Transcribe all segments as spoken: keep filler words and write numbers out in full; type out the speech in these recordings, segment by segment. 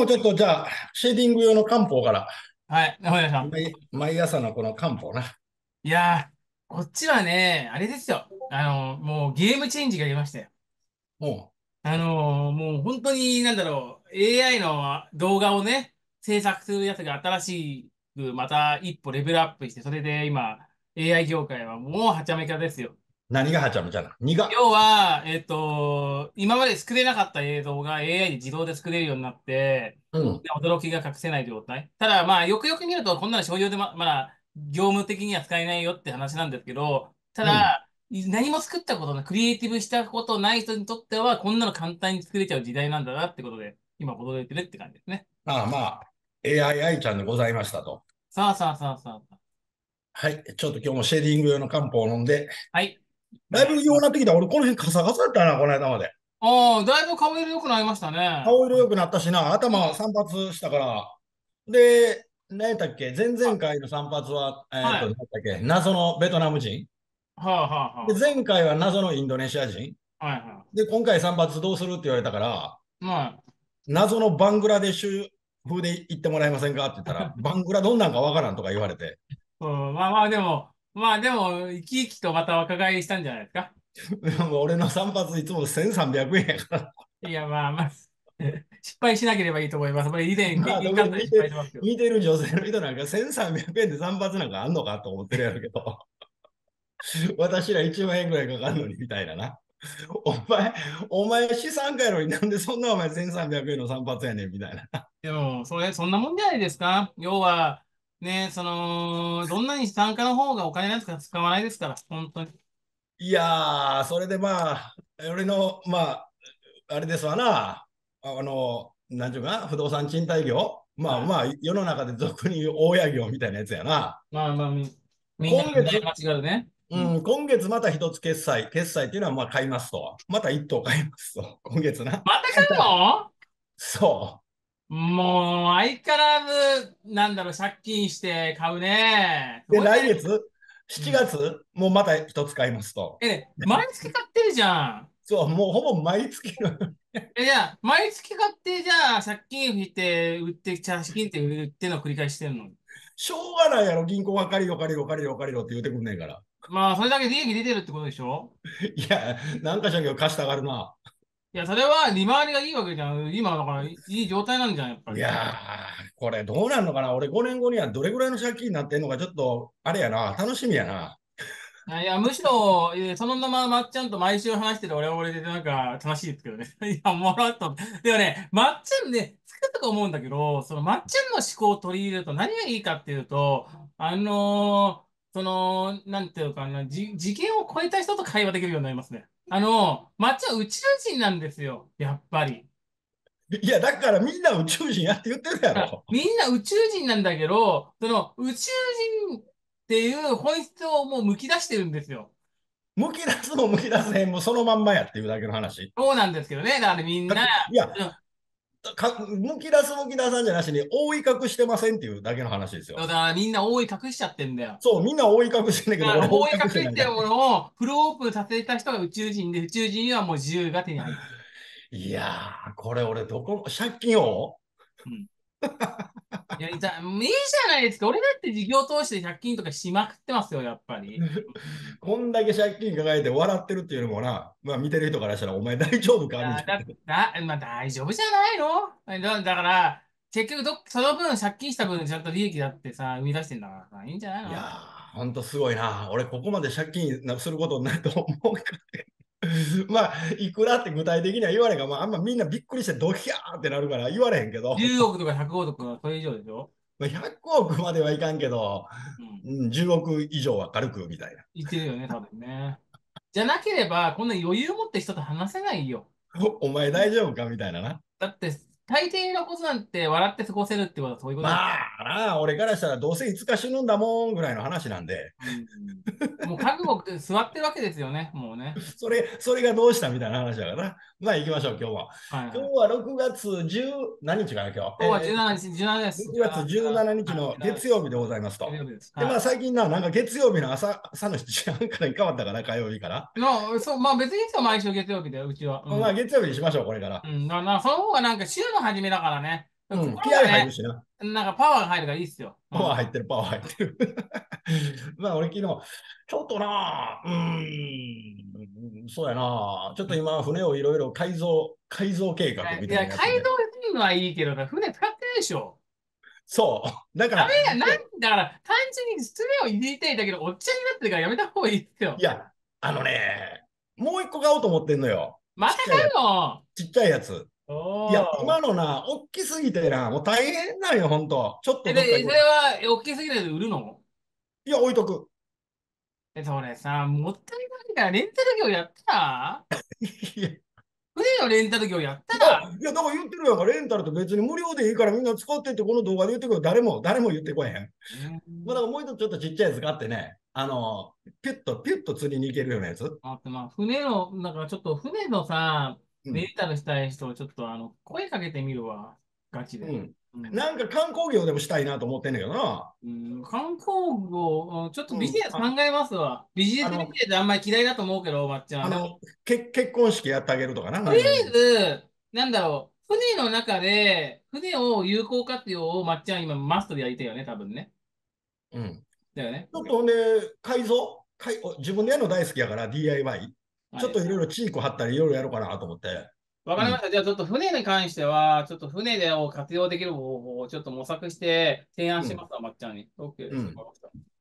もちょっとじゃあ、シェーディング用の漢方から、 はい、お願いします。 毎、毎朝のこの漢方な。 いやー、こっちはね、あれですよ。あの、もうゲームチェンジが出ましたよ。 もあのーもう本当に、なんだろう、エーアイ の動画をね、制作するやつが新しく、また一歩レベルアップして、それで今、エーアイ 業界はもうはちゃめちゃですよ。 う、何がはちゃめちゃな。にが。 要は、えっと、今まで作れなかった映像が エーアイ で自動で作れるようになって、 うん、 で驚きが隠せない状態。ただ、まあ、よくよく見ると、こんなの商用でま、まだ、業務的には使えないよって話なんですけど、たうん。 だ、何も作ったことない、クリエイティブしたことない人にとっては、こんなの簡単に作れちゃう時代なんだなってことで、今驚いてるって感じですね。 ああ、まあ、エーアイ 愛ちゃんでございましたと。 さあさあさあさあ。 はい。ちょっと今日もシェーディング用の漢方を飲んで、 はい。おだいぶ願いします。 良くなってきた。俺、この辺カサカサやったな、この間まで。 ああ、だいぶ顔色良くなりましたね。 顔色良くなったしな、頭うん。 散髪したから。で、何やったっけ、前々回の散髪は、えっと、何はい。 やったっけ、謎のベトナム人。 はあはあで、 は前回は謎のインドネシア人。 あ。はいはで、今回散髪どうするって言われたから、 い。はい。 謎のバングラデシュ風で行ってもらえませんかって言ったら、バングラどんなんかわからんとか言われて、 うん、まあまあでも、まあでも、生き生きとまた若返りしたんじゃないですか。 俺の散髪いつもせんさんびゃくえんやから、 いや、まあまあ、失敗しなければいいと思います。これ以前経まあ、 験があったら失敗特に見て、 しますよ。 見てる女性の人なんかせんさんびゃくえんで散髪なんかあんのかと思ってるやろうけど、私らいちまん円ぐらいかかるのにみたいなな。お前、お前資産家やのになんでそんなお前せんさんびゃくえんの散髪やねんみたいな。 でも、それ、そんなもんじゃないですか。要は、ね、その、どんなに資産家の方がお金なんか使わないですから、本当に。 いやー、それでまあ、俺の、まあ、あれですわな、あの、なんていうかな、不動産賃貸業、まあはい。 まあ、世の中で俗に言う大家業みたいなやつやな。 まあまあ、み、みんな今月、 羨ましがるね。うん。 うん、今月また一つ決済、決済っていうのはまあ買いますと。また一等買いますと。今月な。 また買うの？ そもう、相変わらず、なんだろう、借金して買うね。すう。で、 ごいね。 来月、7 うん。 月、もうまた一つ買いますと。 え、ね毎月買ってるじゃん。 そう、もうほぼ毎月の。 え、じゃあ、毎月買って、じゃあ、借金して、売って、借金って売っての繰り返してるの。 しょうがないやろ、銀行が借りろ、借りろ、借りろ、借りろって言うてくんねんから。 まあ、それだけ利益出てるってことでしょ？ いや、なんかしらんけど貸したがるな。 いや、それは利回りがいいわけじゃん。今、だから、いい状態なんじゃん、やっぱり。 いやー、これどうなんのかな。俺ごねんごにはどれぐらいの借金になってんのか、ちょっと、あれやな、楽しみやな。 あいや、むしろ、えーそのまままっちゃんと毎週話してる俺は俺でなんか楽しいですけどね。いや、もらっと。でもね、まっちゃんね、つくとか思うんだけど、そのまっちゃんの思考を取り入れると何がいいかっていうと、あのーその、なんていうかな、じ、次元を超えた人と会話できるようになりますね。あのまっちゃん宇宙人なんですよ、やっぱり。 いや、だからみんな宇宙人やって言ってるやあろ。 みんな宇宙人なんだけど、その宇宙人っていう本質をもう剥き出してるんですよ。 むき出すもむき出せへんもそのまんまやっていうだけの話。 そうなんですけどね。だからみんな、 かくいや、 うんかむき出すむき出さんじゃなしに、覆い隠してませんっていうだけの話ですよ。 だからみんな覆い隠しちゃってんだよ。 そう、みんな覆い隠してんだけど、 だから俺覆い覆い隠隠してないから。 してるものをフルオープンさせた人が宇宙人で、宇宙人にはもう自由が手に入る。 いやー、これ俺どこ、借金をうん。いや、いざいいじゃないですか。俺だって事業投資で借金とかしまくってますよ、やっぱり。 こんだけ借金抱えて笑ってるっていうのもな、まあ見てる人からしたら、お前大丈夫いや、 かみたいだ、だ、まあ大丈夫じゃないのだ、だから、結局ど、その分借金した分ちゃんと利益だってさ、生み出してんだからさ、いいんじゃないな。いやの？ ー、ほんとすごいな。俺ここまで借金することになると思うかって。まあ、いくらって具体的には言われへんが、まあ、あんまみんなびっくりしてドキャーってなるから言われへんけど、 じゅうおくとかひゃくおくとかそれ以上でしょ？ まあひゃくおくまではいかんけど、 うん。 うん、じゅうおく以上は軽くみたいな。 言ってるよね、多分ね。じゃなければ、こんな余裕を持って人と話せないよ。 お前大丈夫かみたいなな。 だって、大抵のことなんて笑って過ごせるってことはそういうことだ。 まあなあ、俺からしたらどうせいつか死ぬんだもんぐらいの話なんで、 うん。もう覚悟って座ってるわけですよね、もうね。 それ、それがどうしたみたいな話だからな。まあ行きましょう、今日は。 はいはい。 今日はろくがつじゅう、何日かな、今日。 今日はえーじゅうしちにち、じゅうしちです。 6 じゅうしち、 月17 17、 日はい、 のじゅうしちです。 月曜日でございますと。 月曜日です。 で、まあは最近な、なんか月曜日の朝、朝の時間から変わったかな、火曜日から。 い。の、そう、まあ別にいつも毎週月曜日だよ、うちは。うん。 まあ月曜日にしましょう、これから。 うん。だから、その方がなんか週の初めだからね。 うん、 心気合入るがね、 しな。 なんかパワーが入るからいいっすよ。うん。 パワー入ってる、パワー入ってる。まあ、俺昨日、ちょっとな、うーん、そうやな、ちょっと今、船をいろいろ改造、改造計画みいや、 たいなのやってて。 街道するのはいいけど、船使ってないでしょ。 そう。だから、 ダメや、ないや、 んだから、単純に爪を入れたいだけど、おっちゃんになってるからやめた方がいいっすよ。 いやあのね、もう一個買おうと思ってんのよ。 また買ちっちゃいやつ。 うの？ ちっちゃいやつ。いや、 おー。 今のな、大きすぎてな、もう大変なんよ、ほんと。ちょっえ、で、 とどっか行こう。 それは、え大きすぎないで売るの？ いや、置いとく。 え、それさ、もったいないからレンタル業やったら？ いや、 船のレンタル業やったら？ あいや、だから言ってるやんか、レンタルって別に無料でいいからみんな使ってってこの動画で言ってくる。誰も、誰も言ってこえへん。 うーまあ、だん。 からもう一つちょっとちっちゃいやつがあってね、あの、ピュッと、ピュッと釣りに行けるようなやつ。 あとまあ、船の、なんかちょっと船のさ、 うん。 レンタルしたい人、ちょっとあの、声かけてみるわ。ガチで。 うん。 うん。 なんか観光業でもしたいなと思ってんねんけどな。 うん、観光業、うんちょっとビジうん。あ、 ネス考えますわ。ビジネスビジあの、 ネスあんまり嫌いだと思うけど、まっちゃん。でも、 あの、け、結婚式やってあげるとかな、 とりあなんでもいい。 えず、なんだろう、船の中で、船を有効活用をまっちゃん今マストでやりたいよね、多分ね。 うん。 だよね。 ちょっとほんで、改造改お自分でやるの大好きやから ディーアイワイ。ちょっはい。 といろいろチーク貼ったりいろいろやろうかなと思って。うん。 わかりました。じゃあちょっと船に関しては、ちょっと船でを活用できる方法をちょっと模索して提案うん。 しますわ、まっちゃんに。OK です。わかうん。 りました。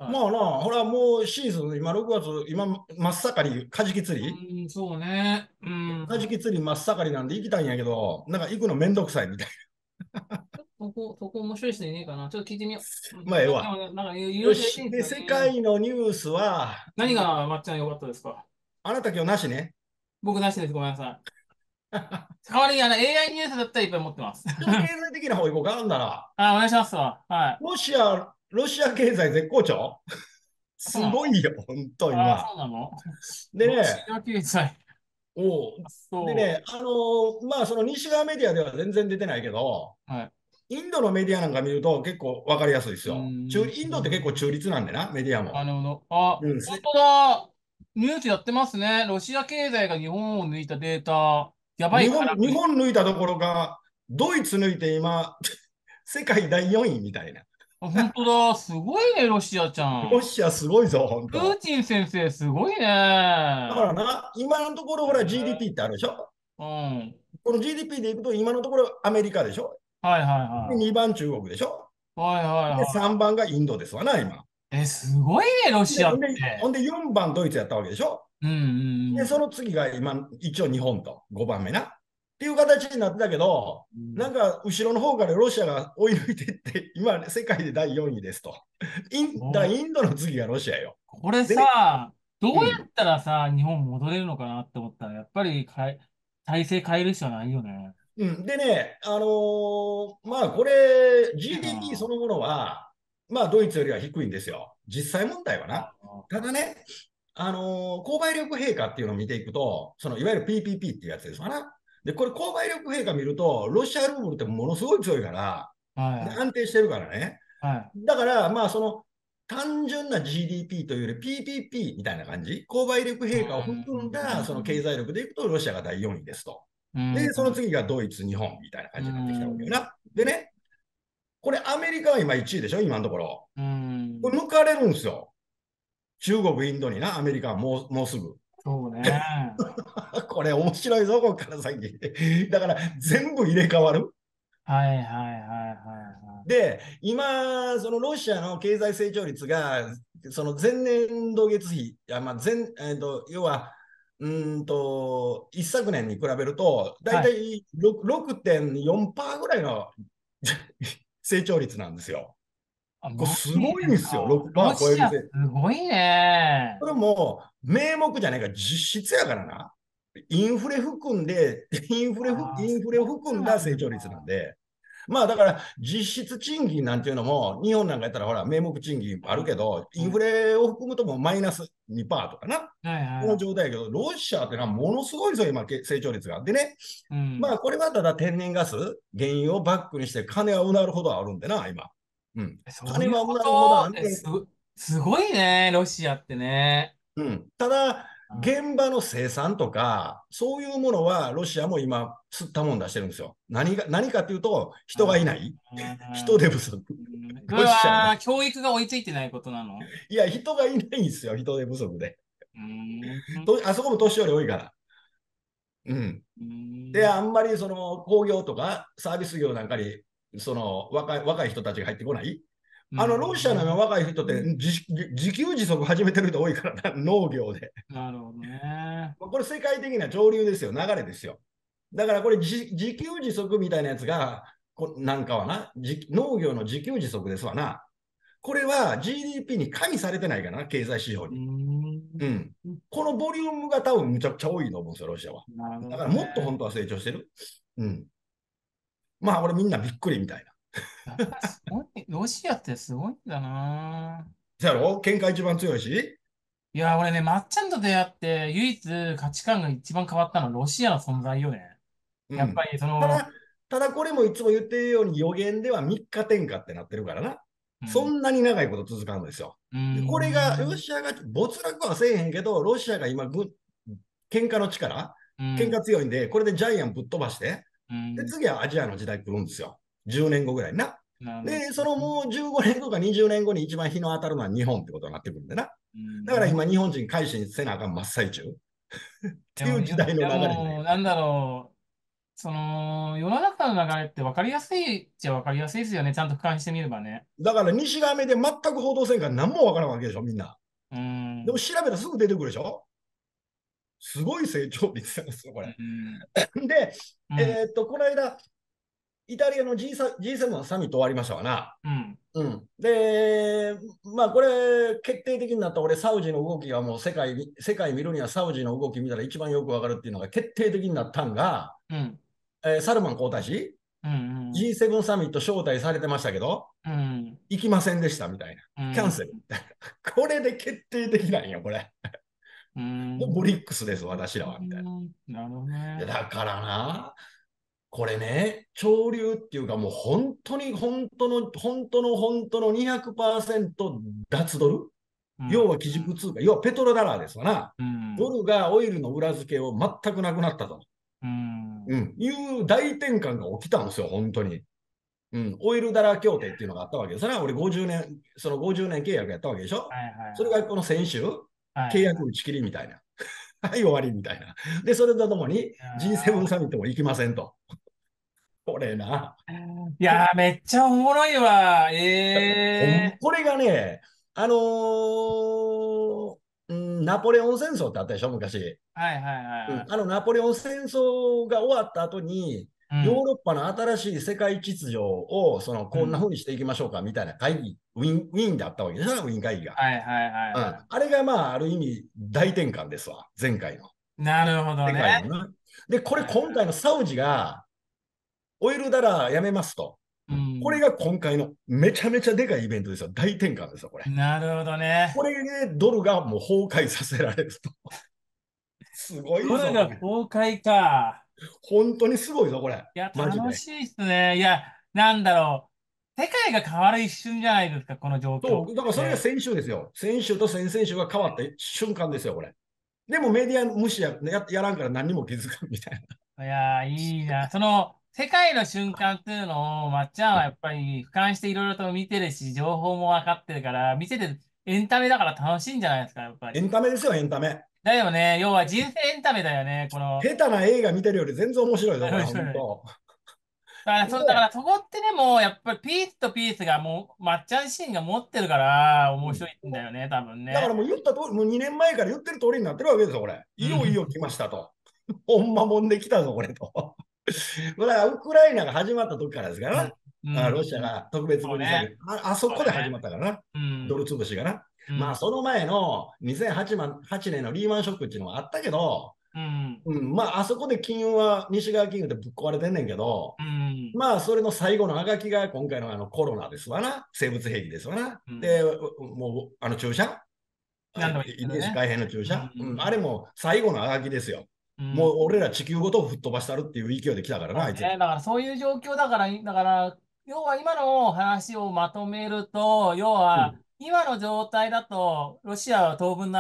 はい。 まあな、ほら、もうシーズン、今ろくがつ、今、真っ盛り、カジキ釣うりーん、そうね。うカジん。 キ釣り真っ盛りなんで行きたいんやけど、なんか行くのめんどくさいみたいそこ、そこ面白い人いねえかな。ちょっと聞いてみよう。うな。まん、 あ、ええわ。 なんか、なんかいろいろやりたいよし。で、 んですよ世ね。 界のニュースは、 何がまっちゃん良かったですか？ あなた今日なしね。 僕なしです。ごめんなさい。代わりにあの エーアイ ニュースだったらいっぱい持ってます。 ちょっと経済的な方行こうか。なんだら、 あ、お願いしますわ。はい。 ロシア、ロシア経済絶好調あ、そうなの？ すごいよ、本当あ、 今。 そうなの？ロシでね、 ア経済。 おうでそね、あのーまあ、その西側メディアでは全然出てないけど、 う。はい。 インドのメディアなんか見ると結構わかりやすいですうーよ。中、 ん。 インドって結構中立なんでな、メディアも。 なるほど。あ、 うん、せ本当だ。ニュースやってますね。ロシア経済が日本を抜いたデータ。やばい日本、 からくり。 日本抜いたところが、ドイツ抜いて今、世界だいよんいみたいな。 あ、本当だ。すごいね、ロシアちゃん。 ロシアすごいぞ、本プー当。 チン先生、すごいね。 だからな、今のところほら ジーディーピー ってあるでしょ。 うん。 この ジーディーピー でいくと今のところアメリカでしょ。 はいはいで、 はにばん中国でしょ。 い。はいはいで、 はさんばんがインドですわな、今。 い。え、すごいね、ロシで、 アほんで、ほって。 んでよんばんドイツやったわけでしょ。 うんで、 うんその次が今、一応日本とごばんめな。っていう形になってたけど、 うん。 なんか後ろの方からロシアが追い抜いていって、今、世界でだいよんいですと。インだお、 インドの次がロシアよ。 これでね、 さ、どうやうん。 ったらさ、日本戻れるのかなって思ったら、やっぱりかい体制変えるしかないよね。 うん、でね、あのーまあこれ、 いいジーディーピー そな。 のものは、まあドイツよりは低いんですよ。実際問題はな。ただね、あのー購買力陛下っていうのを見ていくと、そのいわゆる ピーピーピー っていうやつですわな。で、これ購買力陛下見ると、ロシアルーブルってものすごい強いから、ではい安定してるからね。 はい。 だから、まあその単純な ジーディーピー というより ピーピーピー みたいな感じ、購買力陛下を含んだその経済力でいくと、ロシアがだいよんいですと。 うん。 で、そのうん。 次がドイツ、日本みたいなう感じになってきたわけよん。 な。でね、これアメリカは今いちいでしょ、今のところ。 うん。 これ抜かれるんですよ。中国、インドにな、アメリカはもうもうすぐ。 そうね。 これ面白いぞ、ここから先。だから全部入れ替わる。 はいはいはいはいはで、今、そのロシアの経済成長率が、その前年度月比、いやまあ前えーと要は、うーんと、一昨年に比べると、 い。はい。 だいたいろくてんよんパーセントぐらいの成長率なんですよ。 あ、 これマすごいんジですですよ、 か。ロろくパーセント超えシアするぜ。 ごいね。 これも名目じゃないから実質やからな。インフレ含んで、インフレふ、 ああ、 インフレをそう含んなんだ。 だ成長率なんで、まあだから実質賃金なんていうのも、日本なんかやったらほら名目賃金あるけど、インフうん。 レを含むともうマイナスにパーセントとかな。 はいこのは状態やけど、ロシアってのはものすごいですよ、今、成長率が。でね、 い。うん。 まあこれはただ天然ガス、原油をバックにして金はうなるほどあるんでな、今。うん。 そういうこ金はうなるほどあんねん。 とえすご、すごいね、ロシアってね。 うん。ただ、 現場の生産とか、そういうものはロシアも今、吸ったもん出してるんですよ。何が、何かっていうと、人がいない。人手不足。 うん、それロシアはね。 は教育が追いついてないことなの？ いや、人がいないんですよ。人手不足で。 うーん。 とあそこも年寄り多いから。うん。 うーで、 ん。 あんまりその工業とかサービス業なんかに、その若い若い人たちが入ってこない。 うあの、ロシアのん。 若い人って自自給自足始めてる人多いからな、農業で。 なるほどね。 これ世界的な潮流ですよ、流れですよ。だからこれ自自給自足みたいなやつが、こなんかはな、農業の自給自足ですわな。これは ジーディーピー に加味されてないかな、経済指標うーに。うん。 ん。このボリュームが多分むちゃくちゃ多いと思うんですよ、ロシアは。 なるほだからもっとどね。 本当は成長してる。うん。まあ、俺みんなびっくりみたいな。 やっぱすごい、ロシアってすごいんだな。 そやろ喧嘩一番強いし。 いや、俺ね、まっちゃんと出会って、唯一価値観が一番変わったのはロシアの存在よね。やっぱうん。 りその、 ただ、ただこれもいつも言ってるように予言ではみっか転嫁ってなってるからな。 うん、 そんなに長いこと続かんのですよ。 うーで、これが、ロん、 シアが没落はせえへんけど、ロシアが今、ぐ喧嘩の力、喧うん、 嘩強いんで、これでジャイアンぶっ飛ばして、で、 うん、 次はアジアの時代来るんですよ。じゅうねんごぐらいな。 なるほど。 で、そのもうじゅうごねんごかにじゅうねんごに一番日の当たるのは日本ってことになってくるんでな。 うん、 だから今、 日本、 日本人改心せなあかん真っ最中っていでも、よう時代ので流れで。 も、なんだろう、その、世の中の流れって分かりやすいっちゃ分かりやすいですよね。ちゃんと俯瞰してみればね。 だから西側目で全く報道せんから何もわからんわけでしょ、みんな。 うん、 でも調べたらすぐ出てくるでしょ。すごい成長率なんですよ、これ。 うん、 で、 うん、 えーっと、この間、イタリアの G サ ジーセブン のサミット終わりましたわな。 うん、 うん。で、まあ、これ、決定的になった俺、サウジの動きがもう世界に、世界見るにはサウジの動き見たら一番よくわかるっていうのが決定的になったんが、 うん、 えーサルマン皇太子、 うん、 ジーセブン サミット招待されてましたけど、 うん、 行きませんでしたみたいな。 うん、 キャンセルみたいな。これで決定的なんよ、これ。 うもうん、 ブリックスです、私らは、みたいな。 なるほどいや、 ね。 だからな、これね、潮流っていうかもう本当に本当の、本当の本当のにひゃくパーセント脱ドル、 うん、 要は基軸通貨、要はペトロダラーですわな。 うん、 ドルがオイルの裏付けを全くなくなったと、 うん、 うん、いう大転換が起きたんですよ、本当に。うん、オイルダラー協定っていうのがあったわけです。それは俺ごじゅうねん、そのごじゅうねん契約やったわけでしょ。 はいはいそれがこの先週、 はい。はい。 契約打ち切りみたいな。はい、終わりみたいな。で、それとともに ジーセブンあサミットも行きませんと。これな。 ーいやー、めっちゃおもろいわ。 ほん、 ええこれがね、あのーうん、ナポレオン戦争ってあったでしょ、昔。 ー。はいはいはいうん、 はい。 あのナポレオン戦争が終わった後に、 うん、 ヨーロッパの新しい世界秩序をそのこんなうん。 風にしていきましょうかみたいな会議、ウィーン、ウィーンであったわけですよ、ウィーン会議が。 はいはいはいうん、 はあれがまあ、ある意味大転換ですわ、前回の。 い。なるほど世ね。 界のな。で、これはいは今回のサウジがオイルダラーやめますと。 い。うん。 これが今回のめちゃめちゃでかいイベントですよ。大転換ですよ、これ。 なるほどね。 これでドルがもう崩壊させられると。すごいぞ、 どれがこれ。 崩壊か。 本当にすごいぞ、これ。 いや、 マジで。 楽しいっすね。いや、なんだろう。世界が変わる一瞬じゃないですか、この状況っそう、だからそれがて。 先週ですよ。先週と先々週が変わった瞬間ですよ、これ。でもメディア無視やややらんから何にも気づかんみたいいやー、いいな。その、世界の瞬間っていうのを、まっちゃんはな。 やっぱり俯瞰していろいろと見てるし、情報も分かってるから、見ててエンタメだから楽しいんじゃないですか、やっぱエり。 ンタメですよ、エンタメ。 だよね。要は人生エンタメだよね。この、 下手な映画見てるより全然面白いぞ、これ、 面白い。 本当。 だから、そ、だかで、 らそこってでも、やっぱりピースとピースがもう、まっちゃんシーンが持ってるから、面白うん、 いんだよね、多分ね。 だからもう言った通り、もうにねんまえから言ってる通りになってるわけですよ、これ。いよいうん。 よ来ましたと。ほんまもんできたぞ、これと。だからウクライナが始まった時からですからうん。 な。 うあロシアん。 が特別そうね。 軍事作戦あ、あそこで始そうだね。 まったからな。 うん。 ドル潰しがな。 うん。 まあ、その前のにせんはちねんのリーマンショックっていうのもあったけど、 うん。 うん、まあ、あそこで金融は西側金融でぶっ壊れてんねんけど、 うん。 まあ、それの最後のあがきが今回のあのコロナですわな。生物兵器ですわな。 うん。 で、もう、あの注射何度も言って遺るね。 伝子改変の注う射、うん、あん。 れも最後のあがきですよ。 うん。 もう俺ら地球ごと吹っ飛ばしたるっていう勢いで来たからな、あいつら。 そうね。だからそういう状況だから、だから、要は今の話をまとめると、要はうん、 今の状態だと、ロシアは当分の間、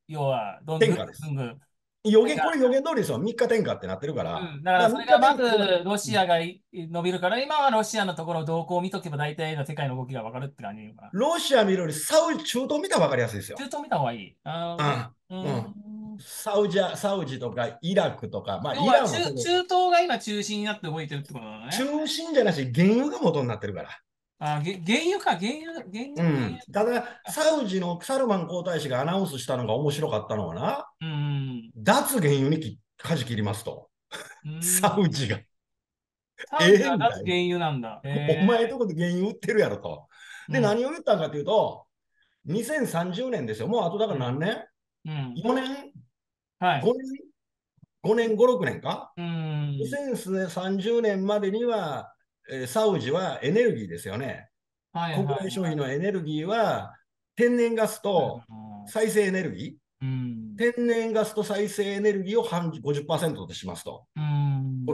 要は、どんぐん天下です。 ぐんぐん。 予言、これ予言通りですよ。みっか天下ってなってるから。 うん、だからだから3 それがま日天下は、 ずロうん、 シアがい伸びるから、今はロシアのところの動向を見とけば大体の世界の動きがわかるって感じかな。 ロシア見るよりサウジ、中東見たら分かりやすいですよ。 中東見た方がいい。なるほどね。 あうあ、うん。 ん。 サウジア、サウジとかイラクとか、まあイ要は中、 ランはその中東が今中心になって動いてるってことだね。 中心じゃなし、原油が元になってるから。 あ、げ、原油か、原油、原油、原うん。た油。 だ、サウジのサルマン皇太子がアナウンスしたのが面白かったのはな、 うん。 脱原油にき舵切りますと。 うん。 サウジが。 サウジええみたいな。 は脱原油なんだ。 おえ前とこで原油売ってるやろと。で、 ー、うん。 何を言ったんかというと、にせんさんじゅうねんですよ。もうあとだからうん。 何年うん。 ?よ 年はい。 ?ご 年 ?ご 年、ご、ろくねんか？ うん。 にせんさんじゅう 年までには、えーサウジはエネルギーですよね。 はいはい国内消費はのエネルギーは天然ガスい。 と再生エネルギうん。 ー、天然ガスと再生エネルギーを半ごじゅっパーセントとしますと。 うん。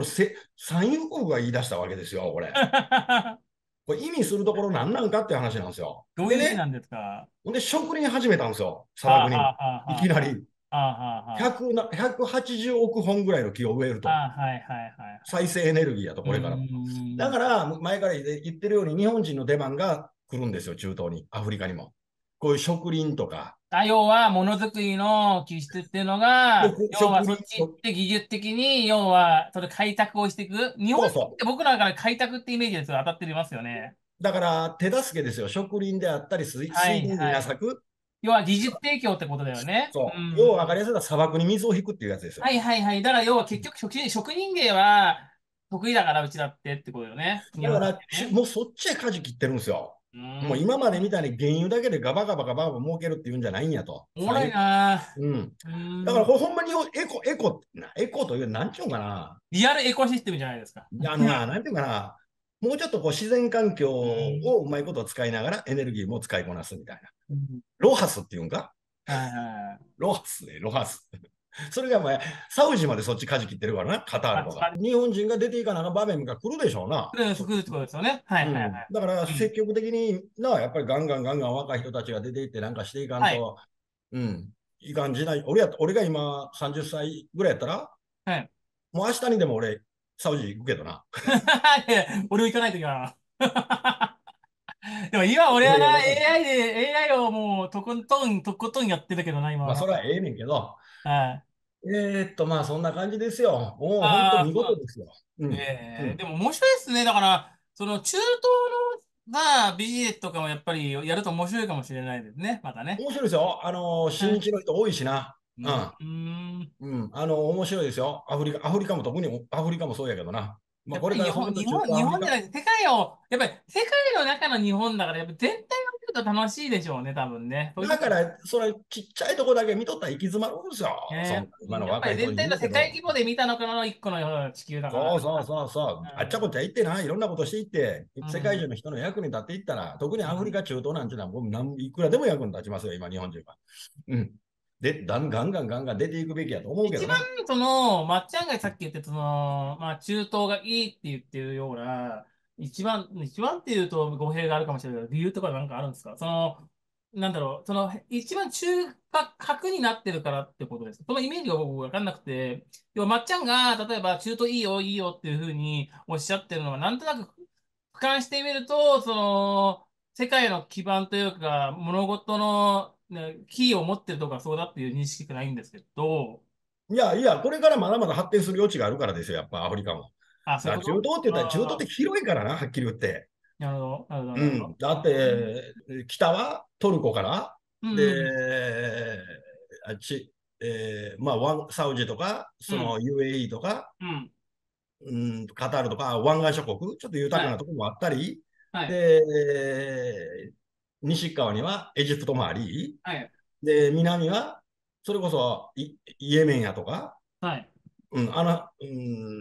これせ、産油国が言い出したわけですよ、これ。これ意味するところ何なんかっていう話なんですよ。 どうでね、 いう意味なんですか？ ほんで植林始めたんですよ、砂はあ、 漠に。 はあ、はいあ、はきなりあ、はあ、はあ、 ひゃくなひゃくはちじゅうおく本ぐらいの木を植えると。 はあ、はい、はい、はい。 再生エネルギーやと、 うーこれからも。だかん。 ら、前から言ってるように、日本人の出番が来るんですよ、中東に、アフリカにも。こういう植林とか、 あ、要は、ものづくりの気質っていうの植が、要はそっ植林、 ち行って技術的に、要は、それ開拓をしていく。日本人っそうそて僕らから開拓ってイメージですよ。当たってますよね。 う。だから、手助けですよ、植林であったり、水はい、 水田にはい。 稲作。 要は技術提供ってことだよね。うそう。要は分かりん。 やすいのは砂漠に水を引くっていうやつですよ。 はい、はい、はい。だから、要は結局職人、職人芸は得意だから、うちだってってことよね。日本人だから、ちね。 もうそっちへ舵切ってるんですよ。 うーもうん。 今までみたいに原油だけでガバガバガバガバ儲けるっていうんじゃないんやと。 おもろい産油、 な。 うん。 うーん。 だからこれほんまにエコ、エコ、エコという、なんちゅうのかな。 リアルエコシステムじゃないですか。 あのな、なんていうかな。もうちょっとこう自然環境うん。 をうまいこと使いながらエネルギーも使いこなすみたいな。 うん。 ロハスっていうんか？ はいはい。 ロハスね、ロハス。それがまあ、サウジまでそっち舵切ってるからな、カタールあ、 とか。 使日本人が出ていかなあかん場面が来るでしょうな。 うで作るってことですよね。はいうん。 はいはい。 だからうん。 積極的にな、やっぱりガンガンガンガン若い人たちが出ていってなんかしていかんはい。 と、うん、いかん時代。俺や俺が今さんじゅっさいぐらいやったら、 はい。 もう明日にでも俺、サウジ行くけどな。 いや俺も行かないときは。でも今俺はな、 いやいや、わかる。 エーアイ で、エーアイ をもうとことん、とことんやってるけどな、今まあ、そは。 れはええねんけど、 はい。 えーっと、まあ、そんな感じですよ。もう本当ああ、 見そうなんで事ですよ。うす。 ん。うええ、 ん。 でも面白いですね。だから、その中東の、まあ、ビジネスとかもやっぱりやると面白いかもしれないですね。またね。 面白いですよ。あの、 はい。 親日の人多いしな。 うん。 ううーん。 ん。うん。あの、面白いですよ。アフリカ、アフリカも特にアフリカもそうやけどな。まあ、これやっぱり日本、 からその中日本、日東アフリカ。 本じゃなくて世界を、やっぱり世界の中の日本だから、やっぱ全体を見ると楽しいでしょうね、多分ね。そういうことですだから、それちっちゃいとこだけ見とったら行き詰まるんですよ。そんなね。 今のやっぱ若い人にり全体の世言うけど。 界規模で見たのかの一個の地球だから。 そうそうそうそう。あっちゃこっちゃ行ってな、いろんなことしていって、 うん。 世界中の人の役に立っていったら、特にアフリうん。 カ中東なんていうのは、もう何いくらでも役に立ちますよ、今、日本人は。うん。で、だんガンガンガンガン出ていくべきやと思うけ一番、 どな。 その、まっちゃんがさっき言ってた、その、まあ、中東がいいって言ってるような、一番、一番っていうと語弊があるかもしれないけど、理由とかなんかあるんですか？その、なんだろう、その、一番中核、核になってるからってことですか？そのイメージが僕わかんなくて、要はまっちゃんが、例えば中東いいよ、いいよっていうふうにおっしゃってるのは、なんとなく俯瞰してみると、その、世界の基盤というか、物事の、ね、キーを持ってるとかそうだっていう認識がないんですけど、 いやいや、これからまだまだ発展する余地があるからですよ、やっぱアフリカも。 あ、そうだから中いうこと。 東って言ったら、中東ってああ、 広いからな、はっきり言って。 なるほど、なるほど、 うん。 なるほど。 だっうん、 て、北はトルコから、 うん、うん、 で、あっち、えーまあ、ワンサウジとか、そのうん、 ユーエーイー とか、 うん。 うん、カタールとか湾岸諸国、ちょっと豊はい、 かなところもあったり、 はい、 で、西側にはエジプトもあり、 はい、 で、南は、それこそイイエメンやとか、 はい。 うん、あの、うん、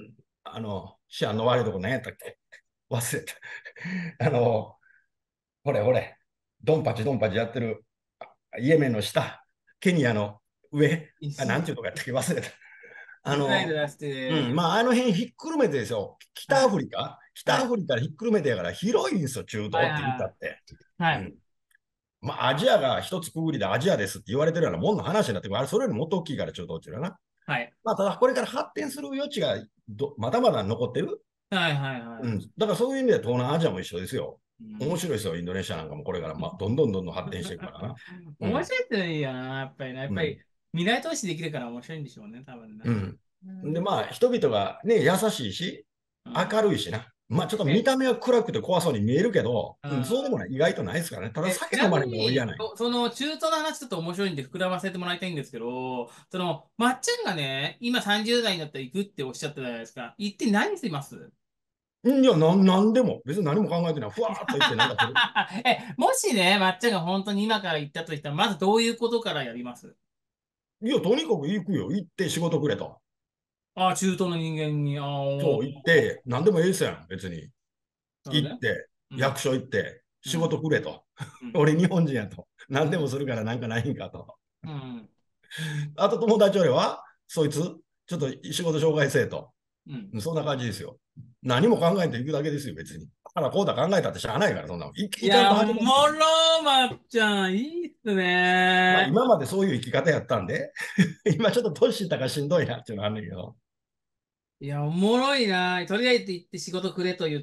あの、治安の悪いとこ何やったっけ？忘れた。あの、ほれほれ、ドンパチドンパチやってる、イエメンの下、ケニアの上、あ、なんていうとこやったっけ？忘れた。あ国内での、 出しうん、 て、 まあ、あの辺ひっくるめてですよ。北アはい、 フリカ北はい、 アフリカひっくるめてやから広いんですよ、中東はい、 って言ったはい、 って。 はい。 うん。 まあ、アジアが一つくぐりでアジアですって言われてるようなもんの話になってくる。あれ、それよりもっと大きいから中東っていうのはな。 はい。 まあ、ただ、これから発展する余地がどまだまだ残ってる。 はいはいはい。 うん。だからそういう意味で東南アジアも一緒ですよ。 うん。 面白いですよ、インドネシアなんかもこれから、まあ、どんどんどんどん発展していくからな。うん。 面白いってのいいよな、やっぱりな。やっうん。 ぱり未来投資できるから面白いんでしょうね、多分な。 うん。で、 うん。 まあ、人々がね、優しいし、 うん。 明るいしな。まあ、ちょっと見え、 た目は暗くて怖そうに見えるけど、 うん。 うん、そうでもない、意外とないですからね。ただ、 え、ちなみ酒飲まれるのが嫌に、 ない。 そその中東の話ちょっと面白いんで膨らませてもらいたいんですけど、その、まっちゃんがね、今さんじゅう代になったら行くっておっしゃってたじゃないですか。行って何します？ うん、いや、なん、なんでも。別に何も考えてない。ふわーっと言ってなんかする。 え、もしね、まっちゃんが本当に今から行ったとしたら、まずどういうことからやります？ いや、とにかく行くよ。行って仕事くれと。 ああ、中東の人間に、ああ、おそう、行って、何でもええですやん、別に。 なるほどね。 行って、 うん、 役所行って、仕うん、 事くれと。 うん、 俺日本人やと。何でもうん、 するからなんかないんかと。 うん。 あと友達俺は、そいつ、ちょっと仕事紹介せえと。 うん。 そんな感じですよ。何も考えていくだけですよ、別に。あら、こうだ考えたってしゃあないから、そんなの。いいかんいや、おと始まる。 もろ、まっちゃん。いいっすまあ、 ね。 今までそういう生き方やったんで、今ちょっと年いったからしんどいなっていうのはあるんだけど。 いや、おもろいな。とりあえず行って仕事くれと言って、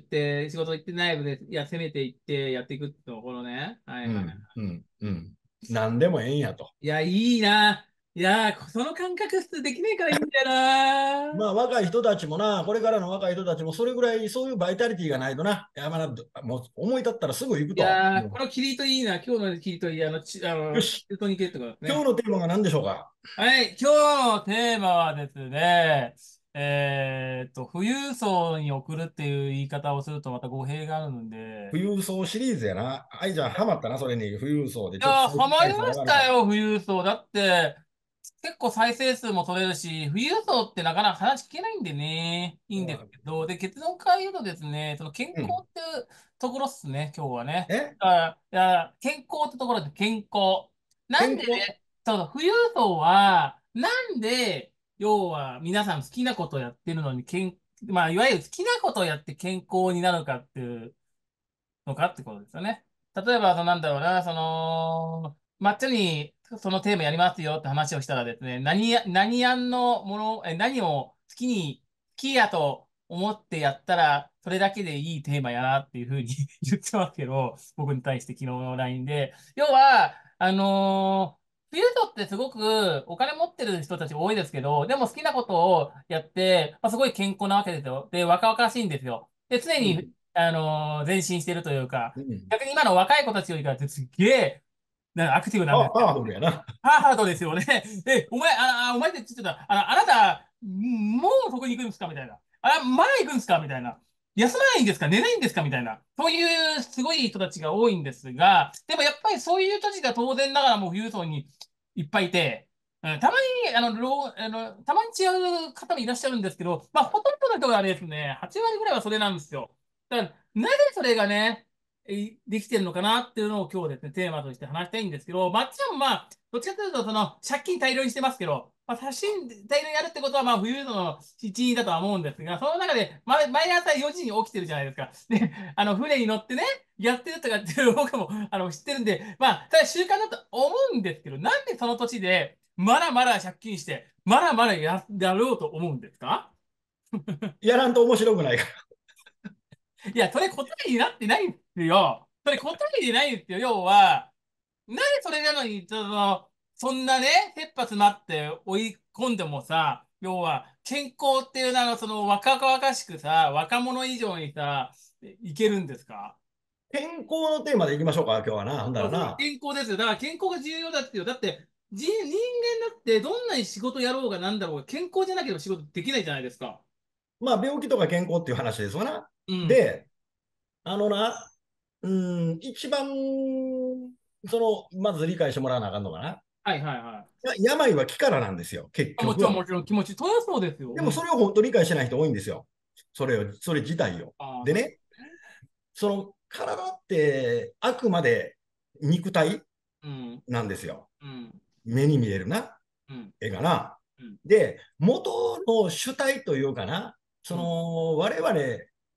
仕事行って内部で、いや、攻めていってやっていくってところね。はいはい。 うん、うん、うん。何でもええんやと。 いや、いいな。いや、その感覚普通できないからいいんだよな。 まあ、若い人たちもな、これからの若い人たちも、それぐらい、そういうバイタリティがないとな、いや、まあ、もう思い立ったらすぐ行くいと。 やー、こものキリトいいな。今日のキリトいい。あの、ち、あの、 うよし、 中東に行けってことですね。 今日のテーマが何でしょうか。 はい、今日のテーマはですね、えーっと、富裕層に送るっていう言い方をするとまた語弊があるので、 富裕層シリーズやな。愛ちゃん、ハマったな、それに。富裕層で、ちょっといやー、 再生回数ハマりま上がるから。 したよ、富裕層。だって、結構再生数も取れるし、富裕層ってなかなか話聞けないんでね、いいんですけど、で、結論から言うとですね、その健康うん。 っていうところっすね、今日はね。 えあ、いや、健康ってところで健康。なん健康でね、そう、富裕層は、なんで、要は皆さん好きなことをやってるのに、健、まあ、いわゆる好きなことをやって健康になるかっていうのかってことですよね。例えば、そのなんだろうな、その、抹茶にそのテーマやりますよって話をしたらですね、何や、何やんのもの、え、何を好きに、好きやと思ってやったら、それだけでいいテーマやなっていうふうに言ってますけど、僕に対して昨日の ライン で。要は、あのーフィルトってすごくお金持ってる人たち多いですけど、でも好きなことをやって、まあ、すごい健康なわけですよ。で、若々しいんですよ。で、常にうん。 あのー前進してるというか、 うん。 逆に今の若い子たちよりかはすっげえ、なんかアクティブなんあ、 ですよ。 パワフルやな。 ハードですよね。え、お前、あ、あお前って言ってた、あの、あなた、もうそこに行くんですかみたいな。あ、まだ行くんですかみたいな。休まないんですか寝ないんですかみたいな。そういうすごい人たちが多いんですが、でもやっぱりそういう人たちが当然ながらも富裕層にいっぱいいて、うんたまに、あの、老あの、たまに違う方もいらっしゃるんですけど、まあ、ほとんどの人がですね、はち割ぐらいはそれなんですよ。だから、なぜそれがね、えできてるのかなっていうのを今日ですね、テーマとして話したいんですけど、まあ、もちろんまあ、どっちかというと、その、借金大量にしてますけど、まあ、借金大量にやるってことは、まあ、富裕層の一因だとは思うんですが、その中で、ま、毎朝よじに起きてるじゃないですか。で、あの、船に乗ってね、やってるとかっていう僕も、あの、知ってるんで、まあ、ただ習慣だと思うんですけど、なんでその年で、まだまだ借金して、まだまだや、やろうと思うんですか？ やらんと面白くないかいや、それ答えになってないんですよ。それ答えでないんですよ。要は、なんでそれなのに、その、そんなね、切羽詰まって追い込んでもさ、要は、健康っていうのは、その若々しくさ、若者以上にさ、いけるんですか？ 健康のテーマでいきましょうか、今日はな。ほんだそうそう、 らな。 健康ですよ。だから健康が重要だってよ。だって、じ人間だってどんなに仕事やろうがなんだろうが、健康じゃなければ仕事できないじゃないですか。 まあ、病気とか健康っていう話ですわな。 うん。 で、あのな、うん、一番、その、まず理解してもらわなあかんのかな。 はいはいはい。 や病は気からなんですよ、結あもちろん局は。 もちろん気持ち、そりゃそうですよ。 でも、 うん。 それを本当理解してない人多いんですよ。それを、それ自体を。 ああ、そう。 でね、その体ってあくまで肉体うん。 なんですよ。 うん。 目に見えるな、 うん。 絵がな。 うん。 で、元の主体というかな、そうん。 の我々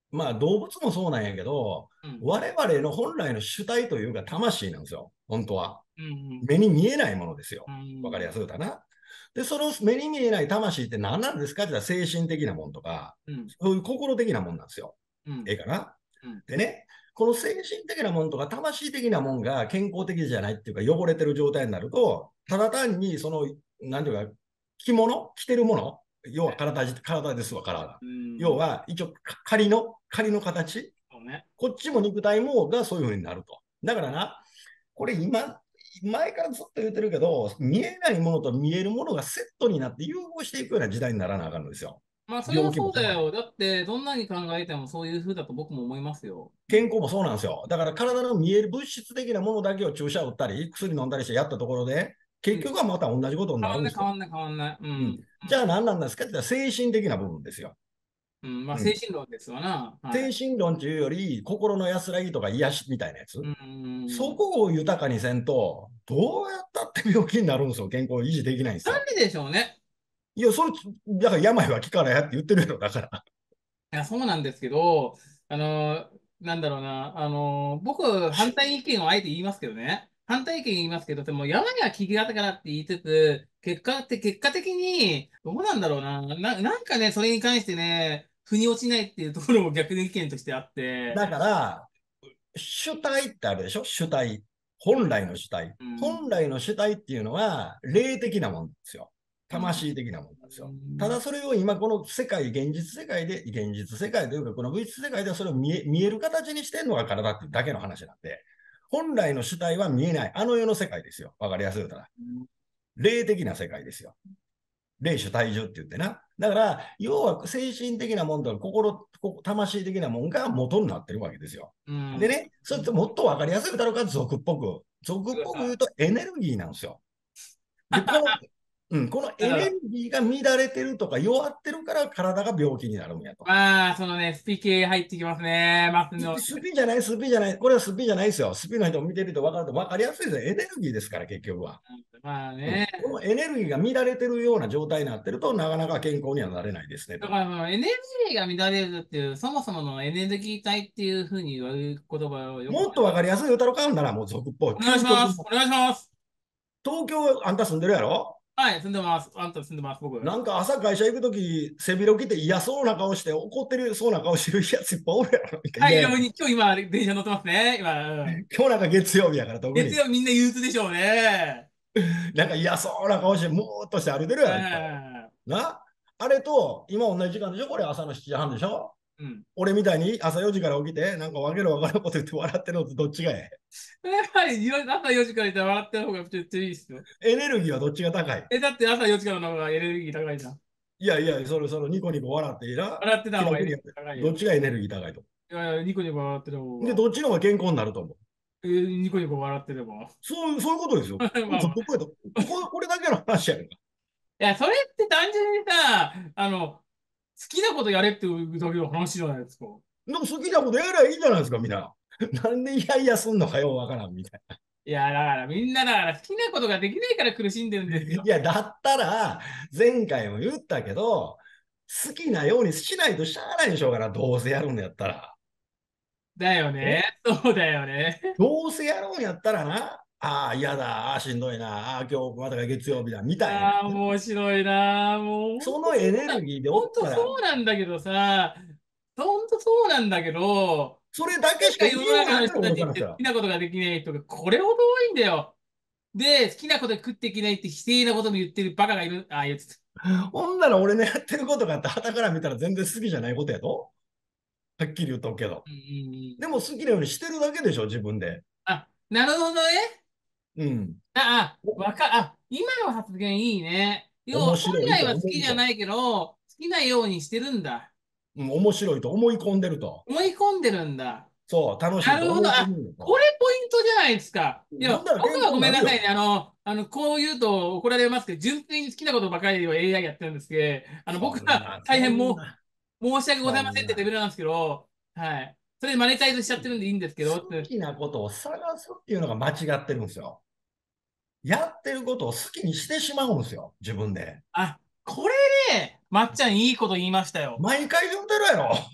まあ動物もそうなんやけど、 うん。 我々の本来の主体というか魂なんですよ、本当は。 うん。 目に見えないものですよ。 うん。 わかりやすいかな。で、その目に見えない魂って何なんですかって言ったら精神的なもんとか、 うん。 そういう心的なもんなんですよ。 うん。 ええかな。 うん。 でね、この精神的なもんとか魂的なもんが健康的じゃないっていうか汚れてる状態になると、ただ単にその、なんていうか、着物着てるもの要は体体ですわ、体。 うん。 要は一応仮の、仮の形そうね。 こっちも肉体もがそういうふうになると。だからな、これ今、前からずっと言ってるけど、見えないものと見えるものがセットになって融合していくような時代にならなあかんのですよ。 まあ、それは病気もそうなんや。 そうだよ。だって、どんなに考えてもそういう風だと僕も思いますよ。うん。 健康もそうなんですよ。だから体の見える物質的なものだけを注射を打ったり、薬飲んだりしてやったところで、 うん。 結局はまた同じことに変わんない、 なるんですよ。 変わんない、変わんない。ううん。 ん。 じゃあ何なんですかって言ったら精神的な部分ですよ。 うん。まあ、 うん。 精神論ですわな。はい。 精神論というより、心の安らぎとか癒しみたいなやつ。 うん。 そこを豊かにせんと、どうやったって病気になるんですよ。健康を維持できないんですよ。 なんででしょうね。 いや、それ、だから病は気からやって言ってるやろ、だから。 いや、そうなんですけど、あの、なんだろうな、あの、僕、反対意見をあえて言いますけどね。反対意見言いますけど、でも山には効きがたからって言いつつ、結果って、結果的に、どうなんだろうな、な、なんかね、それに関してね、腑に落ちないっていうところも逆に意見としてあって、 だから、主体ってあるでしょ主体。本来の主体。 うん、 本来の主体っていうのは、霊的なもんなんですよ。 うん、 魂的なもんなんですうよ。たん、 だそれを今この世界、現実世界で、現実世界というか、この物質世界ではそれを見え見える形にしてるのが体っていうだけの話なんで、本来の主体は見えない。あの世の世界ですよ。わかりやすいから。霊的な世界ですよ。霊主体重って言ってな。だから、要は精神的なもんとか心、魂的なもんが元になってるわけですよ。 うん、 でね、それってもっとわかりやすいだろうか、俗っぽく。俗っぽく言うくださとエネルギーなんですよ。で、この、うん、このい。だエネルから、 ギーが乱れてるとか弱ってるから体が病気になるんやと。 まあ、そのね、スピ系入ってきますね。マスの。 スピスピじゃない、スピじゃない。これはスピじゃないですよ。スピの人を見てると分かると分かりやすいですよ。エネルギーですから、結局は。 まあうん、 ね。 このエネルギーが乱れてるような状態になってるとなかなか健康にはなれないですねと。 だから、エネルギーが乱れるっていう、そもそものエネルギー体っていうふうに言われる言葉をよくもっと分かりやすい歌のかんならもう俗っぽい。 お願いし究極の。 ます。お願いします。 東京あんた住んでるやろ。 はい、住んでます。あんた住んでます、僕。 なんか朝会社行くとき背広着て嫌そうな顔して怒ってるそうな顔してるやついっぱいおるやろ。いはい、 やいや、 今日今日今、電車乗ってますね。今、うん。 今日なんか月曜日やから特に。 月曜みんな憂鬱でしょうね。 なんか嫌そうな顔してムーっとして歩いてるうやろ、いっぱい。 ん。 な。あれと今同じ時間でしょ。これ朝のしちじはんでしょ。 うん。 俺みたいに朝よじから起きてなんかわけのわからんこと言って笑ってるのとどっちがえやっぱり朝よじからいたら笑ってる方がちょっといいですよ。 え。エネルギーはどっちが高い。 え、だって朝よじからの方がエネルギー高いじゃん。 いやいや、それそのニコニコ笑っていいな。 笑ってた方がエネルギ気楽にやって。 ー高いよ。 どっちがエネルギー高いと。 いやいや、ニコニコ笑ってる方で、 が。 どっちの方が健康になると思う。 えーニコニコ笑ってれば。 そういう、そういうことですよ。 まあまあ。 これ、ここれだけの話やねんか。 いや、それって単純にさ、あの、好きなことやれっていうだけの話じゃないですか。 でも好きなことやればいいじゃないですか、みんな。なんでいやいやすんのかよ、わからんみたいな。 いや、だからみんなだから好きなことができないから苦しんでるんですよ。 いや、だったら、前回も言ったけど、好きなようにしないとしゃあないでしょうから、どうせやるんやったら。 だよね。 えそうだよね。 どうせやるんやったらな、ああ、嫌だ、ああ、しんどいな、ああ、今日また月曜日だ、みたいな。 ああ、面白いな。もう本当そのエそうだ。 ネルギーでお本当ったら、 そうなんだけどさ、本当そうなんだけど、 それだけしか言いなんか世のようがないの、 中の人た俺からしたら。 ちって好きなことができない人がこれほど多いんだよ。で、好きなこと食っていけないって否定なことも言ってるバカがいる。ああ、言ってた。 ほんなら俺のやってることがあって、傍から見たら全然好きじゃないことやと。はっきり言うとくけど。 うんうんうん。 でも好きなようにしてるだけでしょ、自分で。 あ、なるほどね。 うん。 あ、あ、 おわか、あ、今の発言いいね。要は、 面本白いと来は好き思うと。 じゃないけど、好きなようにしてるんだ。 うん、面白いと思い込んでると。 思い込んでるんだ。 そう、楽しいとなるほど。 思い込んであ、 ると。 これポイントじゃないですか。いや、 ほんなら健僕はご康になるよ。 めんなさいね。あの、あの、こう言うと怒られますけど、純粋に好きなことばかりを エーアイ やってるんですけど、あの、僕はそんな、 大変もそんな、 う申し訳ございませんってレそんな。 ベルなんですけど、はい。それでマネタイズしちゃってるんでいいんですけど、 好きなことを探すっていうのが間違ってるんですよ。やってることを好きにしてしまうんですよ、自分で。 あ、これね、まっちゃんいいこと言いましたよ。 毎回言うてるやろ。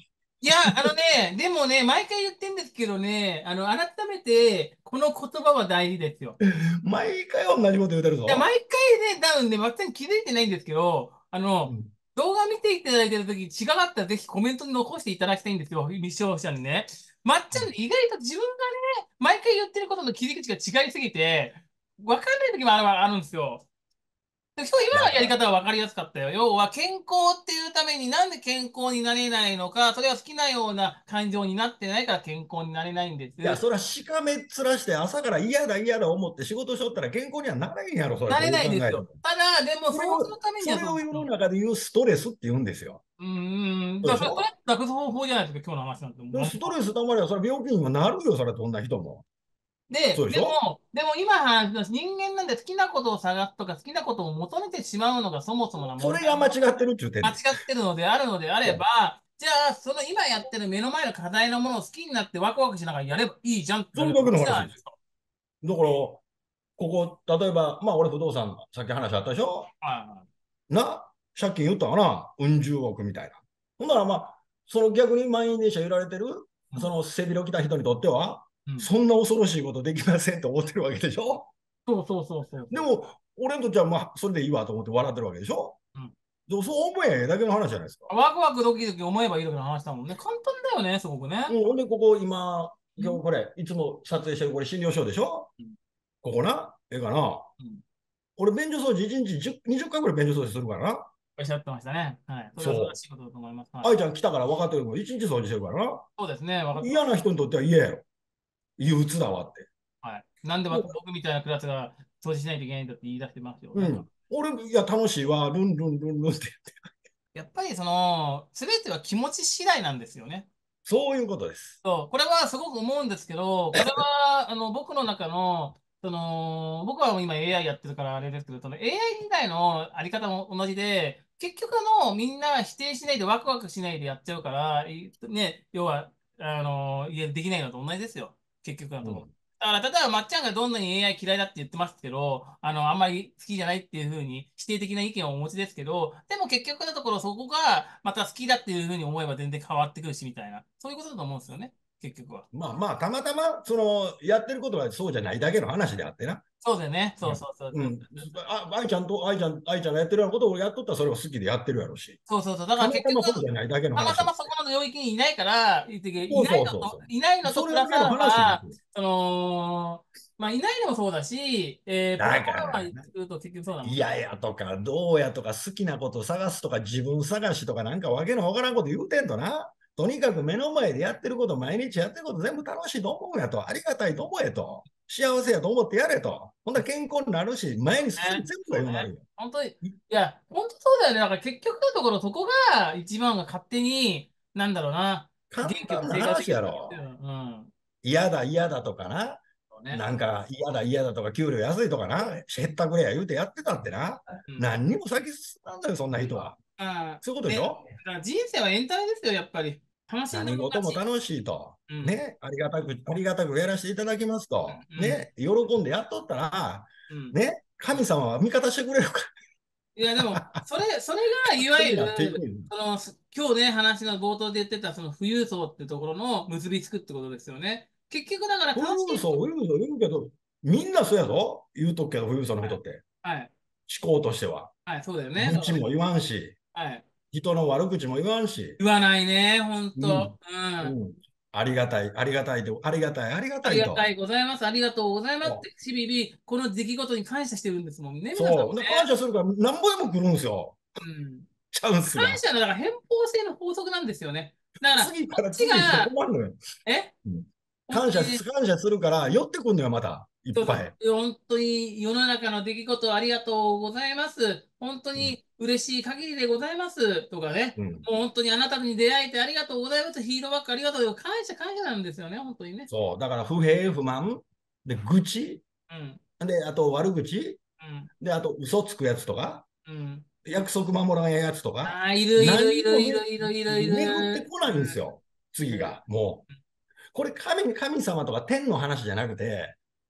いや、あのね、でもね、毎回言ってんですけどね、あの、改めて、この言葉は大事ですよ。 毎回同じこと言うてるいや、毎ぞ。 回ね、多分ね、全く気づいてないんですけど、あの、 うん。 動画見ていただいてるとき、違かったらぜひコメントに残していただきたいんですよ、視聴者にね。まっちゃん、意外と自分がね、毎回言ってることの切り口が違いすぎて、わかんないときもあるあるんですよ。で今日、今のやりだから、 方は分かりやすかったよ。要は、健康っていうためになんで健康になれないのか、それは好きなような感情になってないから健康になれないんでいや、 す。 それはしかめっ面して朝から嫌だ嫌だ思って仕事しとったら健康にはなれんやろ、それなれどうないですよ。 考えても。 ただ、でも、 それを、 そうするためには、 それをそう、うん、 世の中で言うストレスって言うんですよ。 うーん、だから、それ、 そうでしょ？ なくす方法じゃないですか、今日の話なんて。もうストレスたまりゃ、それ病気にもなるよ、それどんな人も。そで、 うでしょ？ でも、でも今話す人間なんで好きなことを探すとか、好きなことを求めてしまうのがそもそもなそ問題。 れが間違ってるって言ってん間違ねん。 ってるのであるのであれそう。 ば、じゃあ、その今やってる目の前の課題のものを好きになってワクワクしながらやればいいじゃんって言それだけわれると、じゃの話ですよ。 ないですか。 だから、ここ、例えば、まあ、俺不動産、さっき話あったでしょ？ はいはい。 な、借金言ったかな？うん十億みたいな。ほんなら、まあ、その逆に満員電車揺られてる、 うん。 その背広着た人にとっては、 うん。 そんな恐ろしいことできませんと思ってるわけでしょ？ そうそうそうそうそう。 でも、俺にとっては、まあ、それでいいわと思って笑ってるわけでしょ？ うん。 でもそう思えやだけの話じゃないですか。 ワクワクドキドキ思えばいいだけの話だもんね。簡単だよね、すごくね。 うん、ほんで、ここ今、 うん。 今日これ、いつも撮影してるこれ診療所でしょ？ うん。 ここな、ええかな。 うん。 俺、便所掃除いちにちじゅう、にじゅっかいぐらい便所掃除するからな。 おっしゃってましたね。はい。それは素晴らそしいことだと思います。 う。 はい。 愛ちゃん来たから分かってるけど、いちにち掃除してるからな。 そうですね。分かってます。 嫌な人にとっては嫌やろ。憂鬱だわって。 はい。なんでも僕みたいなクラスが掃除しないといけないんだって言い出してますよう、うね。 ん。俺、いや、楽しいわ、ルンルンルンルンって。 やっぱりその、すべては気持ち次第なんですよね。 そういうことです。 そう、これはすごく思うんですけど、これは、あの、僕の中の、その、僕は今 エーアイ やってるからあれですけど、その エーアイ 時代のあり方も同じで、結局あの、みんな否定しないでワクワクしないでやっちゃうから、いね、要は、あの、いや、できないのと同じですよ。結局のところ。 うん。 だから、例えば、まっちゃんがどんなに エーアイ 嫌いだって言ってますけど、あの、あんまり好きじゃないっていうふうに否定的な意見をお持ちですけど、でも結局のところそこがまた好きだっていうふうに思えば全然変わってくるし、みたいな。そういうことだと思うんですよね。結局は。 まあまあ、たまたま、その、やってることがそうじゃないだけの話であってな。 そうだよね。 うん。 そうそうそうそう。 うん。あ、愛ちゃんと、愛ちゃん、愛ちゃんがやってるようなことを俺やっとったらそれを好きでやってるやろうし。 そうそうそう。だかたまたら結局、 まそうじゃないだけのたまた話。 まそこの領域にいないから、いいそうないのと、 そうそうそいないう。 のとそれプラスアルフだけの話でァ、 す。 その、まあ、いないのもそうだし、えープラだスアルファから、 にすると結局そうだもんね。 嫌やとか、どうやとか、好きなことを探すとか、自分探しとか、なんかわけのわからんこと言うてんとな。とにかく目の前でやってること、毎日やってること全部楽しいと思うやと。ありがたいと思えと。幸せやと思ってやれと。ほんなら健康になるし、前に進むね。 全部がそうね。 よくなるよ。 本当に、いや、本当そうだよね。だから結局のところ、そこが一番が勝手に、なんだろうな、元気よく簡単な生活できる話やろ。 っていうのは。うん。 嫌だ、嫌だとかな。 そうね。 なんか嫌だ、嫌だとか、給料安いとかな。へったくれや言うてやってたってな。 うん。 何にも先進んだんだよ、そんな人は。 ああ、 そういうことでしね。 ょ？ だから人生はエンタメですよ、やっぱり。楽しんで何もらし。 事も楽しいと。 うん。 ね、ありがたく、ありがたくやらせていただきますと。 うん。 ね、喜んでやっとったら、 うん。 ね、神様は味方してくれるかいや、でも、それ、それが、いわらにゆなっていくんる、その、す今日ね、話の冒頭で言ってた、その富裕層ってところの結びつくってことですよね。結局、だから富楽しい。 裕層、富裕層言うけど、みんなそうやぞ。言うとくけど、富裕層のはい。 人って。 はい。 思考としては。 はい、そうだよね。そうだね。 愚痴も言わんし、 はい。 人の悪口も言わんし。 言わないね、ほんうん。 と。うん。 うん。ありがたい、ありがたいと、ありがたい、ありがありたいと。 がたいございます。ありがとうございますっそて、しびび、この出来事に感謝してるんですもんね、 う。 皆さんそう。で感謝するから、なんぼでも来るんですよ。 ね。うん。 チャンス感が。 謝の、だから偏方性の法則なんですよね。だから、 次からこっち次に来てが、 困るのよ。 えうん。感謝、 本当にね、 感謝するから、寄ってくんのよ、また。いっそうそう。 ぱい。 本当に世の中の出来事ありがとうございます。本当うん。 に嬉しい限りでございます。とかね。 うん。 もう本当にあなたに出会えてありがとうございます。ヒーローバックありがとう。感謝感謝なんですよね。本当にね。 そう。だから、不平不満。で、愚痴。 うん。 で、あと、悪口。 うん。 で、あと、嘘つくやつとか。 うん。 約束守らんやつとか。 ああ、いるいるいるい何にもめ、 るいるいるい巡ってる。 こないんですよ。 うん。 次が。もう。これ神、神様とか天の話じゃなくて、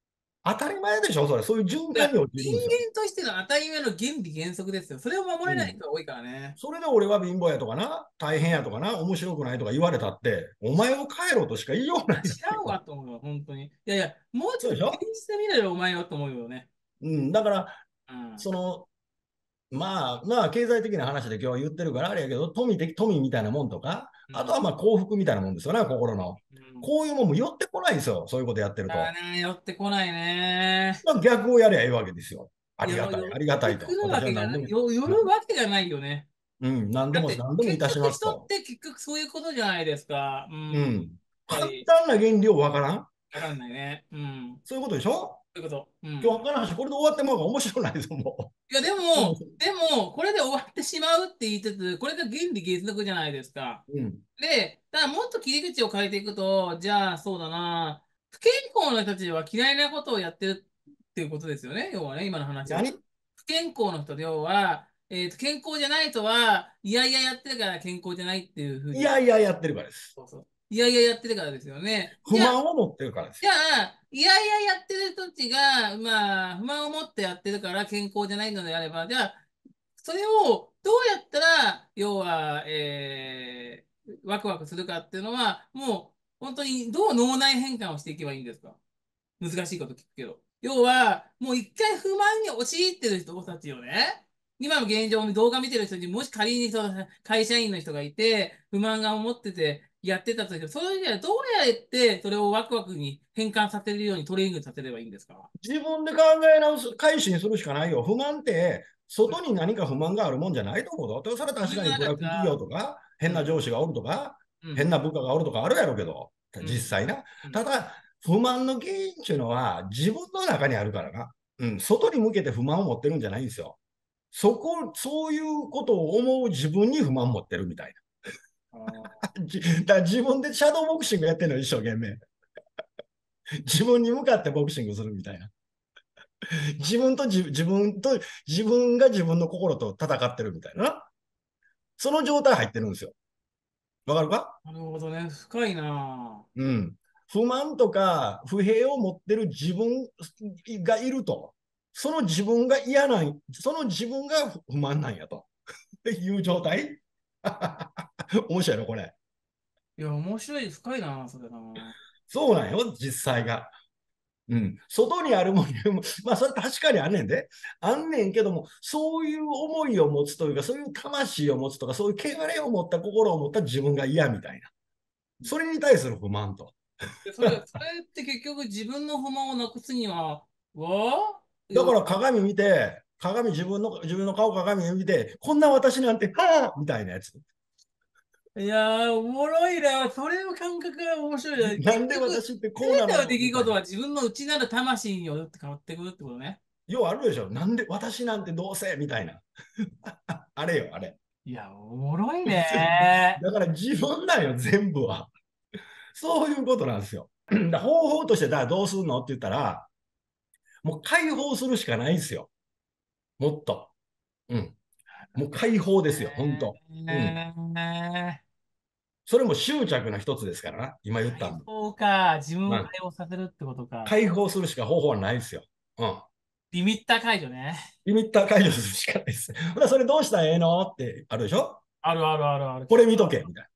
当たり前でしょ、それ。そういう循いや、 環に陥人るんですよ。 間としての当たり前の原理原則ですよ。それを守れないうん。 人が多いからね。 それで俺は貧乏やとかな、大変やとかな、面白くないとか言われたって、お前を帰ろうとしか言いようないわ知らんわけよ。 と思うよ、本当に。いやいや、もうちょっと現そうでしょ。 実で見れよ、お前はと思うよね。 うん。だから、 うん。 その、まあ、まあ、経済的な話で今日は言ってるからあれやけど、富的、富みたいなもんとか、 うん。 あとはまあ幸福みたいなもんですよね、心の。 うん。 こういうもんも寄ってこないんですよ、そういうことやってると。 ああね、寄ってこないね。 まあ逆をやりゃええわけですよ。ありよ、 がたい、 寄っありがたいと。 てくるわ私はけがない、 何でも、 よ、寄なるわけがないよね。 うん、何でも、 だって、 何でもいたし結局ますと。 人って結局そういうことじゃないですか。うん。やっうん。簡ぱり、 単な原理をわからん。 わかんないね。うん。 そういうことでしょ。 そういうこと。うん。 今日の話、これで終わってもらうが面白くないですもいや、でう。もうも、でも、これで終わってしまうって言いつつ、これが原理原則じゃないですか。 うん。 で、ただもっと切り口を変えていくと、じゃあ、そうだな、不健康な人たちは嫌いなことをやってるっていうことですよね。要はね、今の話は。 何不健康の人で、要は、えーと、健康じゃない人は、いやいややってるから健康じゃないっていうふうに、 いやいややってるからです。 そうそう。いやいややってるからですよね。 不じゃあ、 満を持ってるからですじゃよ。 あ、いやいややってる人たちが、まあ、不満を持ってやってるから健康じゃないのであれば、じゃあ、それをどうやったら、要は、えー、ワクワクするかっていうのは、もう、本当にどう脳内変換をしていけばいいんですか？難しいこと聞くけど。要は、もう一回不満に陥ってる人たちをね、今の現状の動画見てる人にもし仮にその会社員の人がいて、不満が持っててやってたとしても、それじゃどうやってそれをワクワクに変換させるようにトレーニングさせればいいんですか？ 自分で考え直す、改心するしかないよ。不満って、外に何か不満があるもんじゃないと思うぞ。それは確かに自分の中ブラック企業か、 とか、 うん、 変な上司がおるとか、 うん、 変な部下がおるとかあるやろうけど、 うん、 実際な。 うん。 ただ、不満の原因っていうのは自分の中にあるからな。うん、外に向けて不満を持ってるんじゃないんですよ。そこ、そういうことを思う自分に不満を持ってるみたいあー、 な。じだから自分でシャドーボクシングやってるの一生懸命。自分に向かってボクシングするみたいな。自分と自自分と自分が自分の心と戦ってるみたいな。その状態入ってるんですよ。わかるか。 なるほどね。深いなうん。不満とか不平を持ってる自分がいると。その自分が嫌なん、その自分が不満なんやという状態。面白いのこれ。 ぁ。いや、面白い、深いなそれなぁ。 そうなんよ、実際が。うん、外にあるもんに、まあそれ確かにあんねんで。あんねんけども、そういう思いを持つというか、そういう魂を持つとか、そういう汚れを持った心を持った自分が嫌みたいな。それに対する不満と。 で、それ、それって結局自分の不満をなくすには、わーよ、 だから鏡見て、鏡自分の、自分の顔鏡見て、こんな私なんて、はあみたいなやつ。 いやー、おもろいな。それの感覚が面白いな。 なんで結局、 私ってすこうなのべての出よみたいな。 来事は自分の内なる魂によって変わってくるってことね。 要はあるでしょ。なんで私なんてどうせみたいな。あれよ、あれ。 いや、おもろいね。 だから自分なんよ、全部は。そういうことなんですよ。だ方法としてだどうするのって言ったら、もう解放するしかないんですよ。もっと。うん。もう解放ですよ、本当。うん。 ねそれも執着の一つですからな。今言った解ん。 放か。自分まあ、 を解放させるってことか。 解放するしか方法はないですよ。うん。 リミッター解除ね。 リミッター解除するしかないです。ほら、それどうしたらええのってあるでしょ。 あるあるあるある。 これ見とけ、みたいな。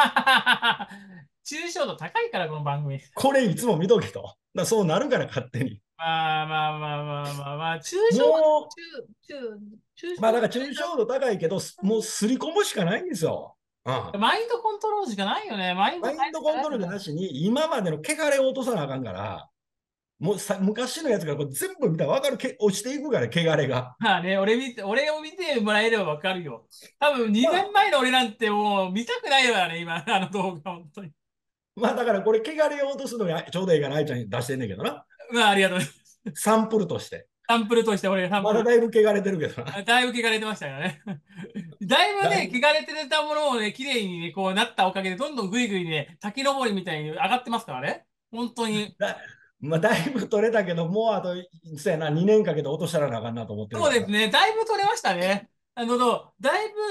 抽象度高いから、この番組。 これいつも見とけと。だそうなるから勝手に。 まあまあまあまあまあまあ、抽象度、 も抽、抽、抽う、まあだ象度から抽象度高いけど、もうすり込むしかないんですよ。うん。 マインドコントロールしかないよね。マインドマイン変えるしかドコントロールないよね。 なしに、今までの汚れを落とさなあかんから、もうさ昔のやつがこう全部見たら分かるけ、落ちていくから、汚れが。 まあね、俺見て、俺を見てもらえればわかるよ。多分2 まあ、 年前の俺なんてもう見たくないわね、今、あの動画、本当に。 まあだからこれ、汚れを落とすのがちょうどいいかな、あいちゃんに出してんねんけどな。 まあ、ありがとうございます。 サンプルとして。 サンプルとして俺、サンプル。 まだだいぶ汚れてるけどな。 だいぶ汚れてましたからね。だいぶね、 だいぶ、 汚れてたものをね、綺麗にね、こうなったおかげで、どんどんぐいぐいね、滝登りみたいに上がってますからね。本当に。 だ、まあ、だいぶ取れたけど、もうあと、そうやな、にねんかけて落としたらなあかんなと思ってるからな。 そうですね。だいぶ取れましたね。あの、だいぶ、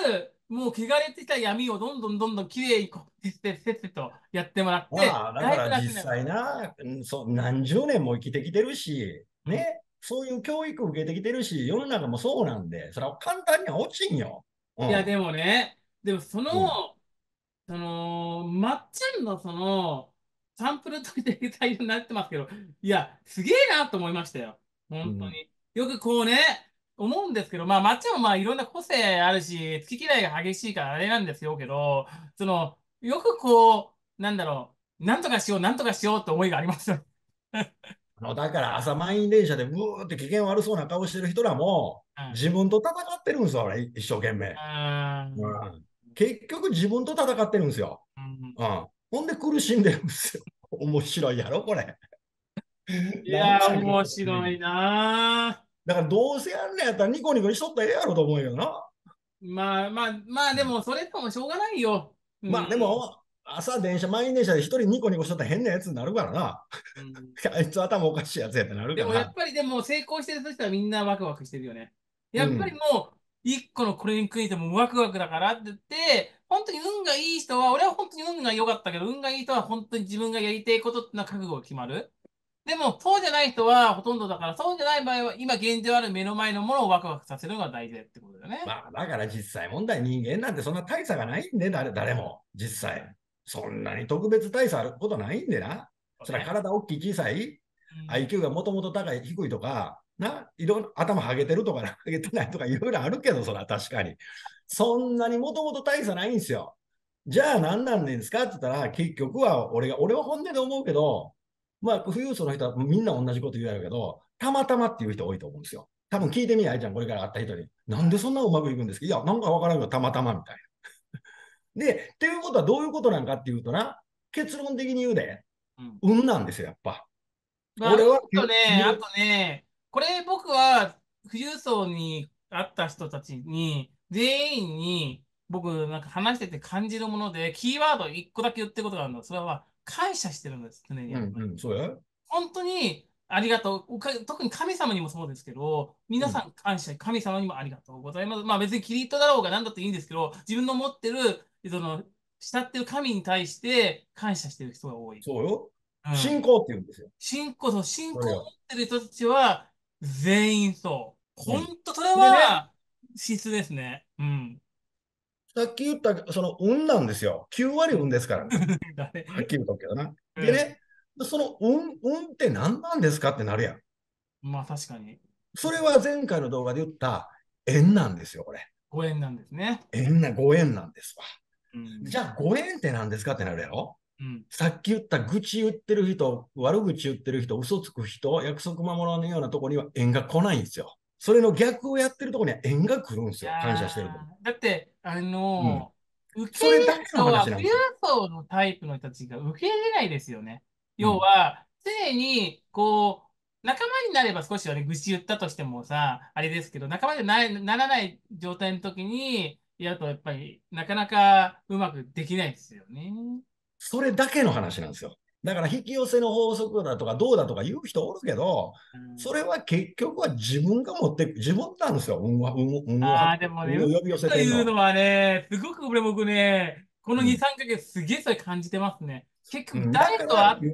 もう汚れてきた闇をどんどんどんどんきれいにこう、せっせっせっせとやってもらって、 まあ、だだいからぶ楽になる。 実際な、うんそう何十年も生きてきてるし、 うん。 ね、そういう教育受けてきてるし、世の中もそうなんで、それは簡単には落ちんよ。ういや、 ん。 でもね、でもその、 うん。 その、まっちゃんのその、サンプルとして大量になってますけど、いや、すげえなと思いましたよ。 うん。 本当に。よくこうね、思うんですけど、まあ、まっちゃんもまあいろんな個性あるし、好き嫌いが激しいからあれなんですよけど、その、よくこう、なんだろう、なんとかしよう、なんとかしようって思いがありますよ。 あのだから朝満員電車でブーって機嫌悪そうな顔してる人らも、 うん。 自分と戦ってるんですよ、俺一生懸命。 あうん。結局自分と戦ってるんですよ。 ーうん。 うん。ほんで苦しんでるんですよ。面白いやろ、これ。 いやー、 なんなんこ面れ。 白いなだからどうせやんねやったらニコニコにしとったらええやろと思うよな。 ー。まあまあまあ、でもそれともしょうがないよ。うん。 まあでも、朝電車、満員電車で一人ニコニコしとったら変なやつになるからな。 うん。 あいつ頭おかしいやつやってなるでもやっから。 ぱりでも成功してる人はみんなワクワクしてるよね。やっぱりうん。 もう一個のこれについてもワクワクだからって言って、本当に運がいい人は、俺は本当に運が良かったけど、運がいい人は本当に自分がやりたいことってのは覚悟が決まる。でもそうじゃない人はほとんどだから、そうじゃない場合は今現状ある目の前のものをワクワクさせるのが大事ってことだよね。 まあだから実際問題人間なんてそんな大差がないんで、誰誰も。実際。そんなに特別大差あることないんでな。そりゃそうね。 体大きい小さい、 うん。 アイキュー がもともと高い低いとか、な、いろんな頭ハゲてるとかな、ハゲてないとかいろいろあるけど、そら確かに。そんなにもともと大差ないんですよ。じゃあ何なんですかって言ったら、結局は俺が、俺は本音で思うけど、まあ、富裕層の人はみんな同じこと言うやるけど、たまたまっていう人多いと思うんですよ。多分聞いてみや、あいちゃん、これから会った人に。なんでそんなうまくいくんですか？いや、なんかわからんけど、たまたまみたいな。で、っていうことはどういうことなんかっていうとな、結論的に言うで、 うん。 運なんですよ、やっぱ。 まあ、うん俺は、 とね、あきゅとね、これ僕は富裕層に会った人たちに、全員に僕なんか話してて感じるもので、キーワード一個だけ言ってることがあるの。それは感謝してるんです、常にやっぱり。 うんうん、そうや。 本当にありがとう。おか特に神様にもそうですけど、皆うん。 さん感謝、神様にもありがとうございます。まあ別にキリストだろうが何だっていいんですけど、自分の持ってる、その、慕ってる神に対して感謝してる人が多い。 そうよ。 うん。 信仰って言うんですよ。 信仰、そう、信仰を持それを。 ってる人たちは全員そう。 うん。 本当、それでね、 は必須ですね。うん。 さっき言った、その運なんですよ。きゅう割運ですからね。 だね。 はっきり言うとくけどな。 うん。 でね、その運、運って何なんですかってなるやん。 まあ確かに。 それは前回の動画で言った縁なんですよ、これ。 ご縁なんですね。 縁な、ご縁なんですわ。 うん。 じゃあ、ご縁って何ですかってなるやろ？ うん。 さっき言った愚痴言ってる人、悪口言ってる人、嘘つく人、約束守らないようなところには縁が来ないんですよ。それの逆をやってるところには縁が来るんですいよ。感謝してると。 やー、だって、あうん。 のー受け入れるそれだけの人は、富裕話なんですよ。 層のタイプの人たちが受け入れないですよね。 うん。 要は、常に、こう、仲間になれば少しはね、愚痴言ったとしてもさ、あれですけど、仲間になならない状態の時に、やると、やっぱり、なかなかうまくできないですよね。 それだけの話なんですよ。だから引き寄せの法則だとかどうだとか言う人おるけど、 うん。 それは結局は自分が持って、自分なんですよ。運は、運を、運を、 ああ、でもね、運運を呼び寄せとてんのは。 いうのはね、すごく俺僕ね、このに、 うん。 さんかげつすげえそれ感じてますね。結局、 うん、だ誰から、 と会って、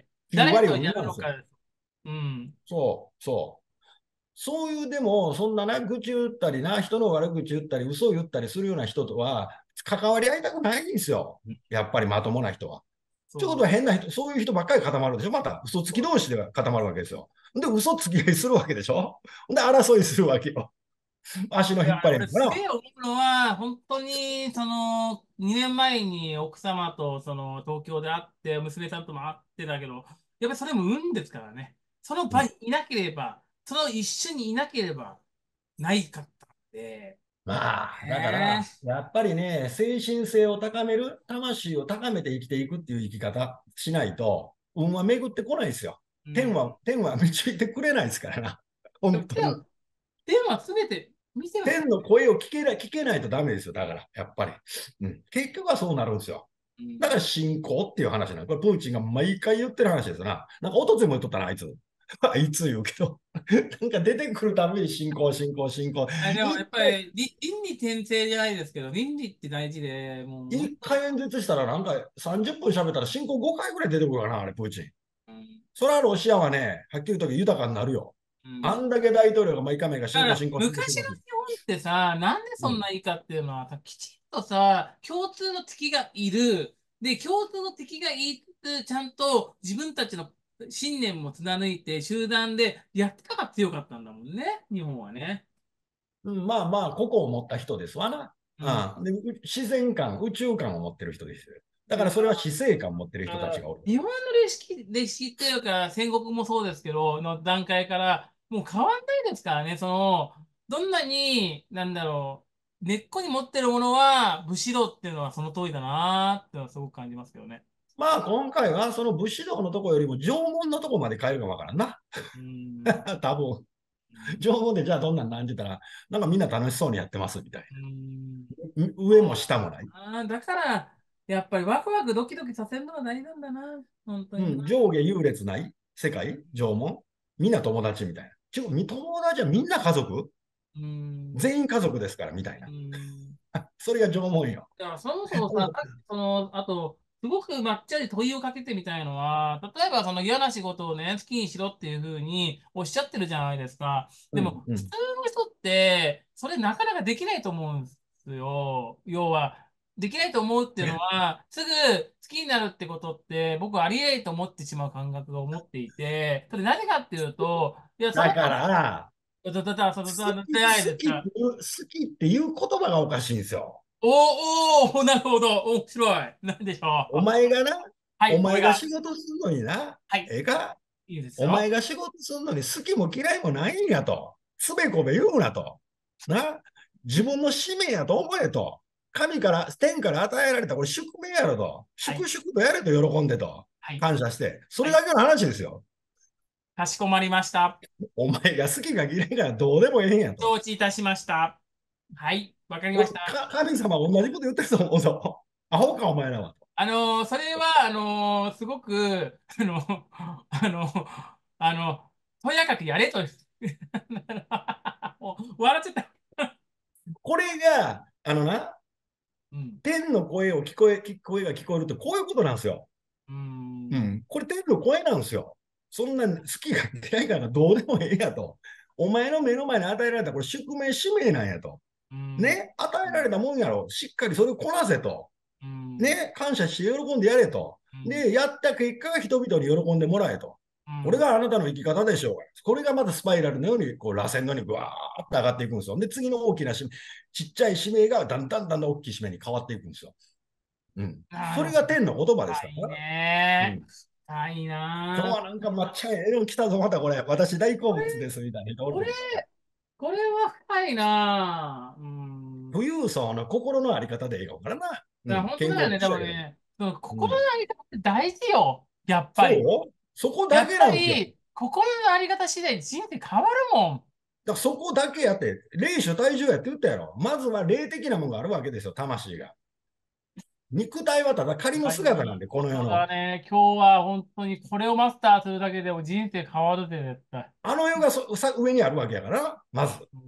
きゅう割誰とや運なんですよ。 るのかです。うん。 そう、そう。そういう、でも、そんなな、愚痴言ったりな、人の悪口言ったり、嘘を言ったりするような人とは、関わり合いたくないんですよ。やっぱりまともな人は。ということはそう、 変な人、そういう人ばっかり固まるでしょ？また、嘘つきそう同士で固まるわけですよ。で、嘘つき合いするわけでしょ？で、争いするわけよ。足のいや、 引っ張り合俺いかな。 すげえ思うのは、本当に、その、にねんまえに奥様と、その、東京で会って、娘さんとも会ってたけど、やっぱりそれも運ですからね。そのうん。 場にいなければ、その一緒にいなければ、ないかったんで、 まあ、だから、 ねやっぱりね、精神性を高める、魂を高めて生きていくっていう生き方しないと、運は巡ってこないですよ。 え。うん。 天は、天は導いてくれないですからな。本当に。 でも、でも、すべて見てます。 天の声を聞けない、聞けないとダメですよ。だから、やっぱり。うん。結局はそうなるんですよ。 うん。 だから信仰っていう話なの。これプーチンが毎回言ってる話ですな。なんか一昨日も言っとったな、あいつ。 あいつ言うけど、なんか出てくるたびに進行、進行、進行。 あ、でもや一回、 っぱり、り倫理転生じゃないですけど、倫理って大事で、もう本当に、 一回演説したらなんかさんじゅっぷん喋ったら進行ごかいぐらい出てくるかな、あれ、プーチン。 うん、 それはロシアはね、はっきり言うとき豊かになるよ。 うん。 あんだけ大統領が毎回毎回進行、 だから、 進行、進行、進昔の行する。 日本ってさ、なんでうん。 そんないいかっていうのは、きちんとさ、共通の敵がいる。で、共通の敵がいつつ、ちゃんと自分たちの信念も貫いて、集団でやってたから強かったんだもんね、日本はね。 うん、まあまあ、個々を持った人ですわな。 うん。 ああで、う自然観、宇宙観を持ってる人ですよ。だかで、 らそれは死生観を持ってる人たちあがおる。 日本の歴史、歴史っていうか、戦国もそうですけど、の段階から、もう変わんないですからね、その、どんなに、なんだろう、根っこに持ってるものは、武士道っていうのはその通りだなーっていうのはすごく感じますけどね。 まあ今回はその武士道のとこよりも縄文のとこまで変えるかわからんな。 うーん。 多分。 うん。 縄文でじゃあどんなんなんて言ったら、なんかみんな楽しそうにやってますみたいうーん。 な。上も下もない。 あーだから、やっぱりワクワクドキドキさせるのが大事なんだな。本当にな。 うん、上下優劣ない世界縄文みんな友達みたいな。ちょ、み友達はみんな家族うーん。 全員家族ですからみたいうーな。 ん。 それが縄文よ。 だからそもそもさ、その、あと、すごく抹茶に問いをかけてみたいのは、例えばその嫌な仕事をね、好きにしろっていうふうにおっしゃってるじゃないですか。でも、 うん、うん。 普通の人って、それなかなかできないと思うんですよ。要は、できないと思うっていうのは、すぐ好きになるってことって、僕はありえないと思ってしまう感覚が思っていて、それ何かっていうと、いや、そのだから、 子、だだだ、そのだ、だ、 好き、 じゃないで好きってすか。 いう、好きっていう言葉がおかしいんですよ。 おー、おー、なるほど。面白い。なんでしょおう。 前がな、 はい、 お前が俺が。 仕事するのにな、 はい、 ええか、 いいですお前よ。 が仕事するのに好きも嫌いもないんやと。つべこべ言うなと。な。自分の使命やと思えと。神から、天から与えられたこれ宿命やろと。 はい、 粛々とやれと喜んでと。 はい、 感謝して。そはい。 れだけの話ですよ。 かしこまりました。 お前が好きが嫌いがどうでもええんやと。 承知いたしました。はい、わかりま俺、 した。 か神様同じこと言ってると思うぞ。アホかお前らは。 あのーそれは、あのーすごく、あの、あの、あの、とやかくやれと。もう笑っちゃった。 これが、あのな、 うん。 天の声を聞こえ、声が聞こえるってこういうことなんですよ。 うーん。 うん。これ天の声なんですよ。そんな好きが嫌いがどうでもええやと。お前の目の前に与えられたこれ宿命使命なんやと。 うーん。 ね、与えられたもんやろ。しっかりそれをこなせと。 うーん。 ね、感謝して喜んでやれと。 うん。 で、やった結果が人々に喜んでもらえと。 うん。 これがあなたの生き方でしょうが。これがまたスパイラルのように、こう、螺旋のようにぐわーっと上がっていくんですよ。で、次の大きな使命、ちっちゃい使命がだんだんだんだん大きい使命に変わっていくんですよ。うん。それなるほど。 が天の言葉ですから深いね。うね。 ん。 深いな。 今日はなんか抹茶ええの来たぞ、またこれ。私大好これ、 物です、みたいな人おるこれ、 けど。 これは深いな。うん。 富裕層の心のあり方でええかからな。 いや、 うん。健康本当だよね。 的やけど。 多分ね、その心のうん。 あり方って大事よ。やっぱり。 そうそこだやっぱけなんですよ。 り、心のあり方次第で人生変わるもん。 だからそこだけやって、霊種体重やって言ったやろ。まずは霊的なものがあるわけですよ、魂が。肉体はただ仮のあ、い姿なんで、こいことの世の。 だね。今日は本当にこれをマスターするだけでも人生変わるで、絶対。 あの世がそさ上にあるわけやから、まず。 うん。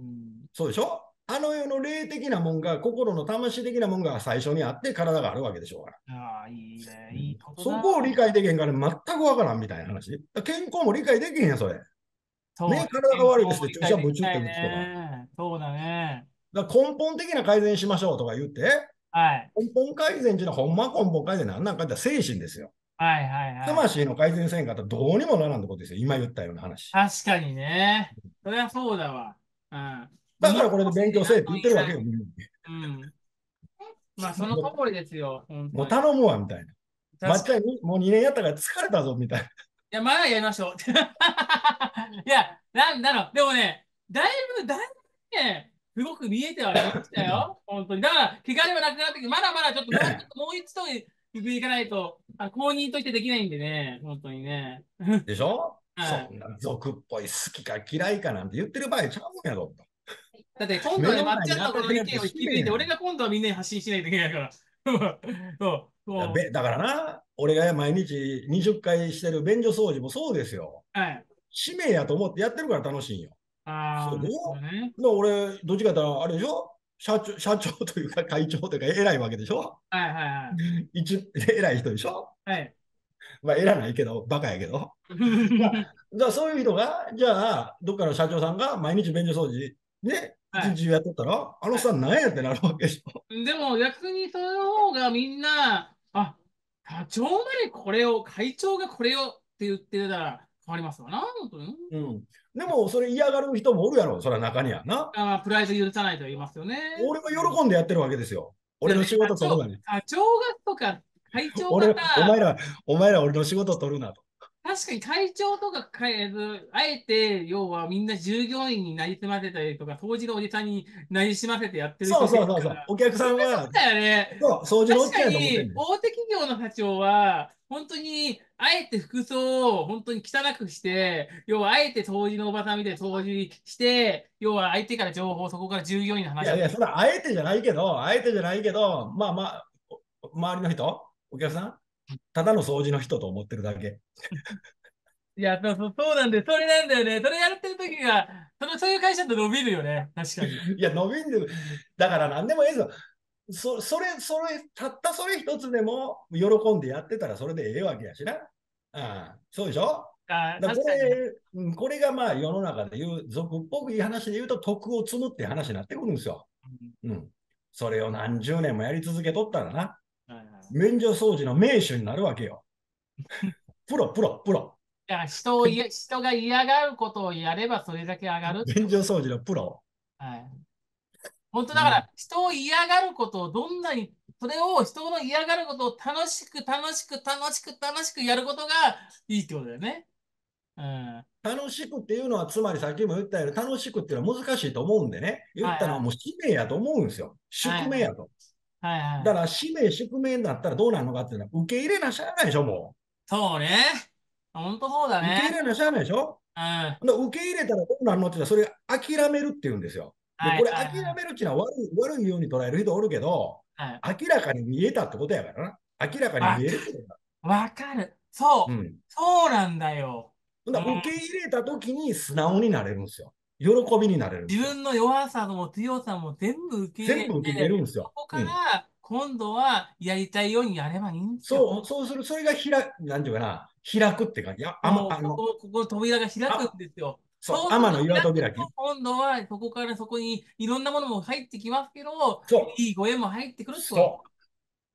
そうでしょあの世の霊的なもんが、心の魂的なもんが最初にあって、体があるわけでしょうから。 ああ、いいね。 うん、 いいことそこを理だ。 解できへんから全くわからんみたいな話。健康も理解できへんやん、それ。ね、 そうね。 体が健康悪いですって注を理解射ぶちってできない打つとか。 ね。そうだね。 だから根本的な改善しましょうとか言って、 はい。 根本改善っていうのはほんま根本改善なんなんかって精神ですよ。 はいはいはい。 魂の改善せんかったらどうにもならんってことですよ。今言ったような話。 確かにね。それはそうだわ。うん。 だか身にらこれで勉つませてなん強せえって言ってるわけよ、 とも言えない。 みんなに。 うん。まあ、その通もりですよ。本う、も当に。 う頼むわ、みたいな。まっ確かに。 ちゃんにもうにねんやったから疲れたぞ、みたいな。 いや、まだやりましょう。いや、なんだろう。でもね、だいぶ、だいぶね、すごく見えてはきましたよ。本当に。だから、気兼ねはなくなってきて、まだまだちょっともうちょっと、もう一度行くいかないと、あ、公認としてできないんでね。本当にね。 でしょはい。 そんな俗っぽい好きか嫌いかなんて言ってる場合ちゃうんやろと。 だって今度はね、 目のまっちゃんの前に与えらこの意見を引れた使き継いで、俺命やねん。 が今度はみんなに発信しないといけないから。そう、そう。 だべだからな、俺が毎日にじゅっかいしてる便所掃除もそうですよ。 はい。 使命やと思ってやってるから楽しいんよ。 ああ、 そうでしなるほどょ。 ね。 で俺、どっちかというと、あれでしょ、社長、社長というか会長というか偉いわけでしょ。 はいはいはい。 一、偉い人でしょ。 はい。 まあ、偉ないけど、バカやけど。じゃあ、じゃあそういう人が、じゃあ、どっかの社長さんが毎日便所掃除ね、 はい。 一日中やっとったら、あのはい。 さん何やってなるわけでしょ。 でも逆にその方がみんな、あ、課長までこれを、会長がこれをって言ってたら変わりますわな、本当に。 うん。でも、それ嫌がる人もおるやろ、それは中にはな。 あー、プライド許さないと言いますよね。 俺はうん。 喜んでやってるわけですよ。 だって俺の仕課長、 事取るなに。 課長がとか、会長が俺、お前さ、 ら、お前ら俺の仕事取るなと。 確かに会長とかか、えーあえて、要はみんな従業員になりすませたりとか、掃除のおじさんになりすませてやってるそう人ですそうそうそう。 から、 お客さそりゃそんは、 うだよね。 そう、掃除のおっ確かちゃんやと思ってんに、 ねん。 大手企業の社長は、本当に、あえて服装を本当に汚くして、要はあえて掃除のおばさんみたいに掃除して、要は相手から情報、そこから従業員のいやいや、 話を聞いて、 それはあえてじゃないけど、あえてじゃないけど、まあまあ、お周りの人、お客さん、ただの掃除の人と思ってるだけ。 いや、そうそう、そうなんだよ。それなんだよね。それやってる時が、その、そういう会社って伸びるよね。確かに。 いや、伸びんで、だから何でもええぞ。そそれ、それ、たったそれ一つでも喜んでやってたらそれでええわけやしな。ああ、そうでしょ。 あ、 だこ確かにね。 れ、うんこれがまあ世の中で言う、俗っぽくいい話で言うと、徳を積むって話になってくるんですよ。 うん。 うん。それを何十年もやり続けとったらな、 はいはい。 免除掃除の名手になるわけよ。プロ、プロ、プロ。 いや、人をいや、人が嫌がることをやればそれだけ上がるってこと。 便所掃除のプロ。 はい。本当うん。 だから、人を嫌がることをどんなに、それを人の嫌がることを楽しく楽しく楽しく楽しくやることがいいってことだよね。うん。はい楽しくっていうのは、つまりさっきも言ったように、楽しくっていうのは難しいと思うんでね、言ったのはもうはい。 使命やと思うんですよ。 はいはい。 宿命やと。 はいはい。 だから使命、宿命になったらどうなるのかっていうのは、受け入れなしゃあないでしょ、もそうね。本当そうだう。受け入ね。 れなしゃあないでしょ。 うん。はだ受け入れたらどうなるのって言ったら、それ諦めるって言うんですよ。で、 いはいこれ諦はめるっていうのは悪い、悪いように捉える人おるけど、 い。はい。 明らかに見えたってことやからな。明らかにわか見えるってことだ。 る。わかる。そう。 うん。 そうなんだよ。 ほんうん。 だら受け入れた時に素直になれるんですよ。喜びになれるんですよ。 自分の弱さも強さも全部受け入れ全部受け入れるんて、 ですよ。 そこかうん。 ら今度はやりたいようにやればいいんですよ。 そう、そうする、それが開、なんていうかな、開くっていうか、いや、あま、 もう、 あの、 ここ、ここの扉が開くあ、 んですよ。 そう、 そうすると天の岩戸開き。 開くと、今度はそこからそこにいろんなものも入ってきますけど、 そう、 いいご縁も入ってくるってことですよ。 そう。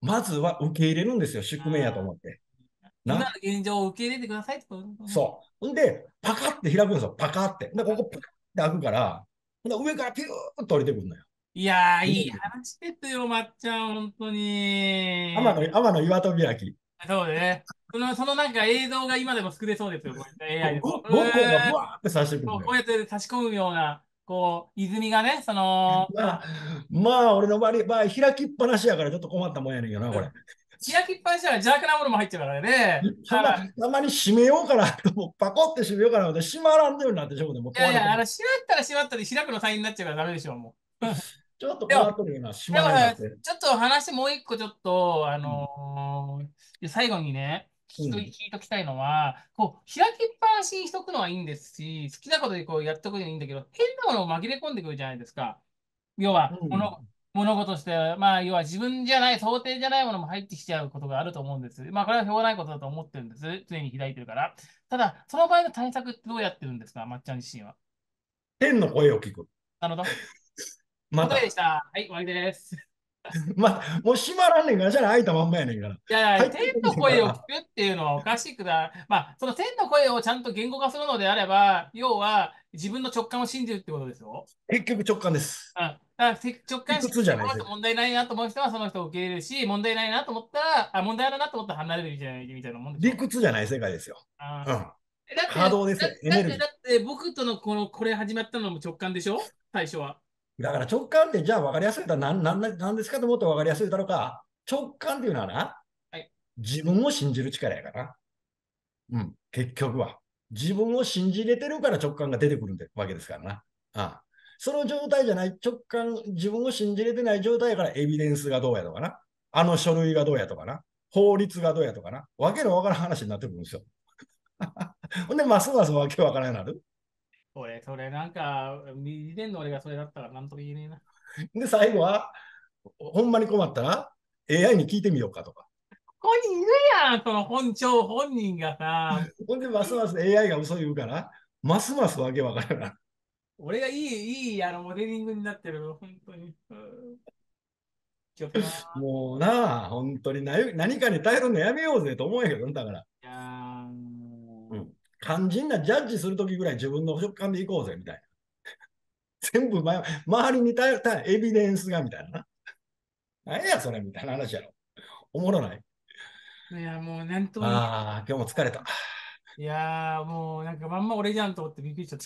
まずは受け入れるんですよ、宿命やとあ思って。 ー、今のな。 現状を受け入れてくださいってことですよね。 そう。んで、パカって開くんですよ、パカって。で、ここパカって開くから、ほんで上からピューッと降りてくるのよ。 いやー、いいエネルギー話ですよ、まっちゃん、本当に。 天の、天の岩戸開き。 そうね。その、そのなんか映像が今でも作れそうですよ、これ エーアイ でも。 こううご五光がブーん。 ワーってさしてくるこう、 のよ。 こうやって差し込むような、こう、泉がね、その、 まあ、まあ、俺の場合、場合開きっぱなしやからちょっと困ったもんやねんけどな、これ。 うん。開きっぱなしは邪悪なものも入っちゃうからね。 たま、 だから、 たまに閉めようかなと思う、パコって閉めようかなと思って閉まらんようになってしまうでもういやいや、あ壊れてる。 の、閉まったら閉まったり開くのサインになっちゃうからダメでしょ、もう。 ちょっとでも、 困っとるよな、閉でもさ、 まらんようになって。 ちょっと話もう一個ちょっと、あうん。 のー最後にね、聞きと、聞うん。 いときたいのは、こう、開きっぱなしにしとくのはいいんですし、好きなことでこうやっとくのはいいんだけど、変なものを紛れ込んでくるじゃないですか。要は、物、 うん。 物事として、まあ、要は自分じゃない、想定じゃないものも入ってきちゃうことがあると思うんです。まあ、これはしょうがないことだと思ってるんです。常に開いてるから。ただ、その場合の対策ってどうやってるんですか、まっちゃん自身は。 天の声を聞く。 なるほど。答えでしまた。 た。はい、終わりです。 また、もう閉まらんねんから、じゃあ開いたまんまやねんから。 いやいや、天入ってくんの声を聞くねんから。 っていうのはおかしくだ。まあ、その天の声をちゃんと言語化するのであれば、要は自分の直感を信じるってことですよ。 結局直感です。 うん。だからせ直理感信じて、 屈じゃないです。 この人問題ないなと思う人はその人を受け入れるし、問題ないなと思ったら、あ、問題あるなと思ったら離れるじゃないみたいなもんでし理ょ。 屈じゃない世界ですよ。 あー、 うん。 えだって、だ、 波動ですよ。エだって、 ネルギー。 だって、僕とのこの、これ始まったのも直感でしょ、最初は。 だから直感ってじゃあ分かりやすいと何なんなんなんですかともっと分かりやすいだろうか。直感っていうのはな、 はい。 自分を信じる力やから。うん、結局は。自分を信じれてるから直感が出てくるわけですからな。ああ、その状態じゃない、直感、自分を信じれてない状態やからエビデンスがどうやとかな。あの書類がどうやとかな。法律がどうやとかな。わけのわからん話になってくるんですよ。 ほんで、ますますわけわからなくなる。 俺、それなんか、以前の俺がそれだったらなんとも言えねえな。 で、最後は、ほんまに困ったら エーアイ に聞いてみようかとか。 ここにいるやん、その本庁本人がさ、 ほんで、ますます エーアイ が嘘言うから、ますますわけわからなくなる。 俺がいい、いい、あの、モデリングになってる、本当に。うん、気をつけな。 もうなあ、本当に何何かに頼るのやめようぜと思うんやけど、だから。 いやー、 うん。肝心なジャッジするときぐらい自分の直感でいこうぜ、みたいな。全部、ま、周りに頼ったエビデンスが、みたいなな。何や、それ、みたいな話やろ。おもろない。 いや、もう、なんとも言えああ、今日も疲れた。 いやー、もう、なんかまんま俺じゃんと思ってびっくりしちゃった。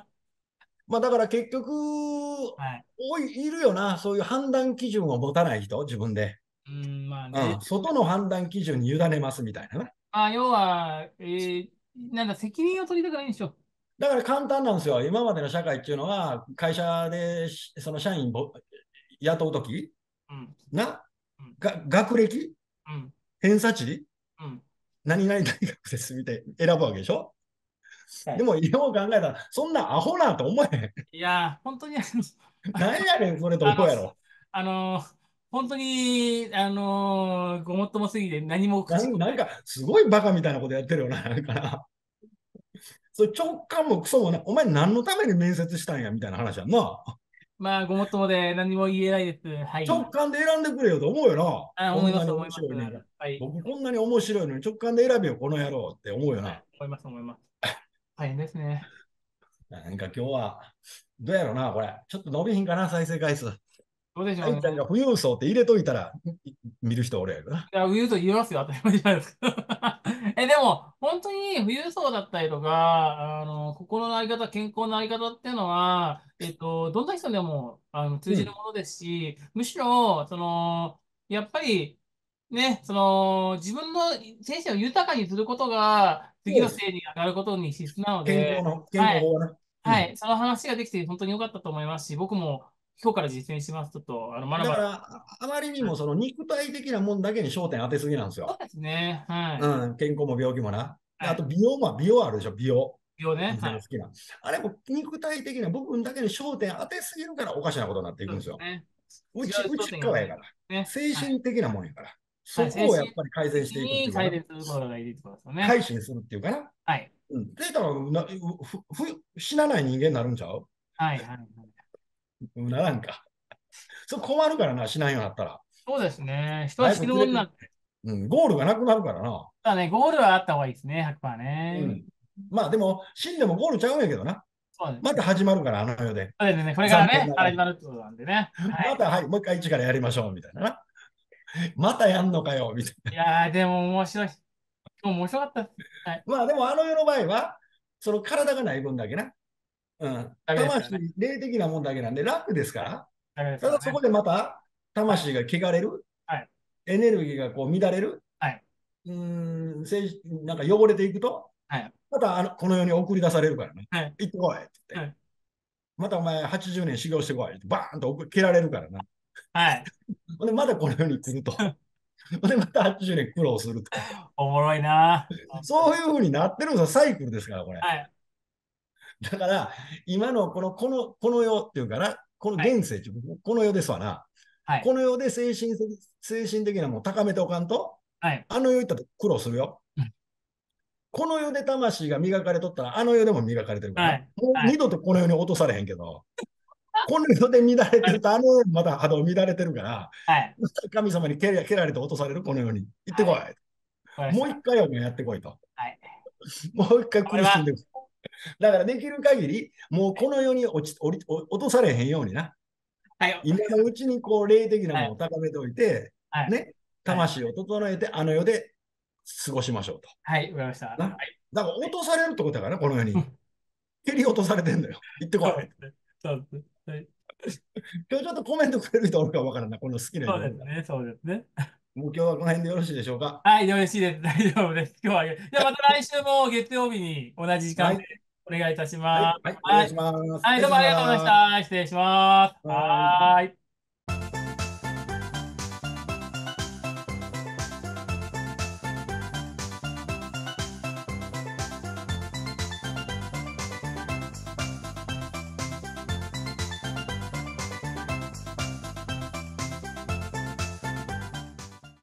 まあだから結局、 はい。 多い、いるよな。そういう判断基準を持たない人、自分で。 うん、まあね。 うん。外の判断基準に委ねますみたいなな。 まあ、要は、えー、なんだ、責任を取りたくないんでしょ。 だから簡単なんですよ。今までの社会っていうのは、会社でしその社員ぼ雇うとき、 うん、 な、 うん、 が学歴、 うん、 偏差値、 うん。 何々大学ですみたいな選ぶわけでしょ。 はい。 でも、よう考えたら、そんなアホなんと思えへん。 いやー、本当に、あの、 何やねん、それとあの、 思うやろ。 あの本当に、あのごもっともすぎて何も口なんなんか、 答え。 すごいバカみたいなことやってるよな。なんかな。それ直感もクソもない。お前何のために面接したんやみたいな話やんな。 まあ、ごもっともで何も言えないです。はい。 直感で選んでくれよと思うよな。 あ、思います、 こんなに面思います。 白いねんから。 はい。 僕こんなに面白いのに直感で選べよ、この野郎って思うよな。 はい、思います、思います。大変ですね。 なんか今日は、どうやろうな、これ。ちょっと伸びひんかな、再生回数。 どうでしょうね。 愛ちゃんが富裕層って入れといたら、見る人俺やけどな。 いや、言うと言いますよ、当たり前じゃないですか。え、でも、本当に富裕層だったりとか、あの、心の在り方、健康の在り方っていうのは、えっと、どんな人でも、あの、通うん。 じるものですし、むしろ、その、やっぱり、ね、その、自分の精神を豊かにすることが、次のそうです。 せいに上がることに必須なので、 健康の、健はい。 康法はな。うん。 はい。その話ができて本当に良かったと思いますし、僕も今日から実践します。ちょっと、あの、学ばなだから、ああまりにもその肉体的なもんだけに焦点当てすぎなんですよ。 そうですね。はい。 うん。健康も病気もな。ではい。 あと美容も、美容あるでしょ、美容。 病ね。はい。 女性の好きな。あれも肉体的な部分だけに焦点当てすぎるからおかしなことになっていくそうんですよ。 ですね。違うち、 う焦内点がね。 側やから。 ね。 精はい。 神的なもんやから。 はい。 そこ精神をやっぱり改善的していくってにいうかな。 改善することがいいってことですよね。 改心するっていうかな。 はい。 うん。で、多分なふふ死なない人間になるんちゃう？ はい。はい。はい。 ならんか。それ困るからな、死なんようになったら。 そうですね。人は早く連れて、 死ぬもんなんうん、ゴールがなくなるからな。 だね。ゴールはあった方がいいですね。ひゃくパーセントね。 うん。まあでも、死んでもゴールちゃうんやけどな。 そうですね。 また始まるから、あの世で。 そうですね。これからね、 残念ながら。 始まるってことなんでね。はい。 また、はい、もう一回一からやりましょう、みたいなな。またやんのかよ、みたいな。 いやー、でも面白い。今日面白かったです。はい。 まあでも、あの世の場合は、その体がない分だけな。うん。 だけですからね。 魂、霊的なもんだけなんで楽ですかはい。 ら。 だけですからね。 ただそこでまた、 はい。 魂が汚れる、 はい。 エネルギーがこう乱れる、 はい。 うーん、せなんか汚れていくと、 はい。 またあのこの世に送り出されるからね。 はい。 行ってこいって言って。 はい。 またお前はちじゅうねん修行してこいってバーンと蹴られるからな。 はい。 ほんでまたこの世に来ると。ほんでまたはちじゅうねん苦労すると。 おもろいな。本当に。 そういうふうになってるんですよ、サイクルですから、これ。 はい。 だから、今のこの、この、この世っていうかな、このはい。 現世、この世ですわな。 はい。 この世で精神的、精神的なものを高めておかんと、 はい。 あの世行ったと苦労するよ。この世で魂が磨かれとったら、あの世でも磨かれてるからな。 はい。 もうはい。 二度とこの世に落とされへんけど、この世で乱れてると、あの世また波動乱れてるから、 はい。 神様に蹴ら蹴られて落とされるこの世に。行ってこい。 はい。わかりましもう一た。 回はやってこいと。 はい。 もう一回これは、 苦しんでる。だからできる限り、もうこの世に落ち落り落とされへんようにな。 はい。 今のうちにこう霊的なものをはい。 高めておいて、 はい。 ね、 はい。 魂を整えてあの世で過ごしましょうと。 はい。わかりました。はな。 い。 だから落とされるってことだからね、この世に。 うん、 蹴り落とされてんだよ。行ってこい。 そうですね。そうですね。はい。 今日ちょっとコメントくれる人おるか分からんな、この好きな人おるから。 そうですね。そうですね。 もう今日はこの辺でよろしいでしょうか。 はい。よろしいです。大丈夫です。今日は、じゃあまた来週も月曜日に同じ時間ではい。 お願いいたしはい。 ます。 はい。お願いしはい。 ます。 はい。 はい、さよなどうもありがとうございましら。 た。失礼します。 はい。 はーい。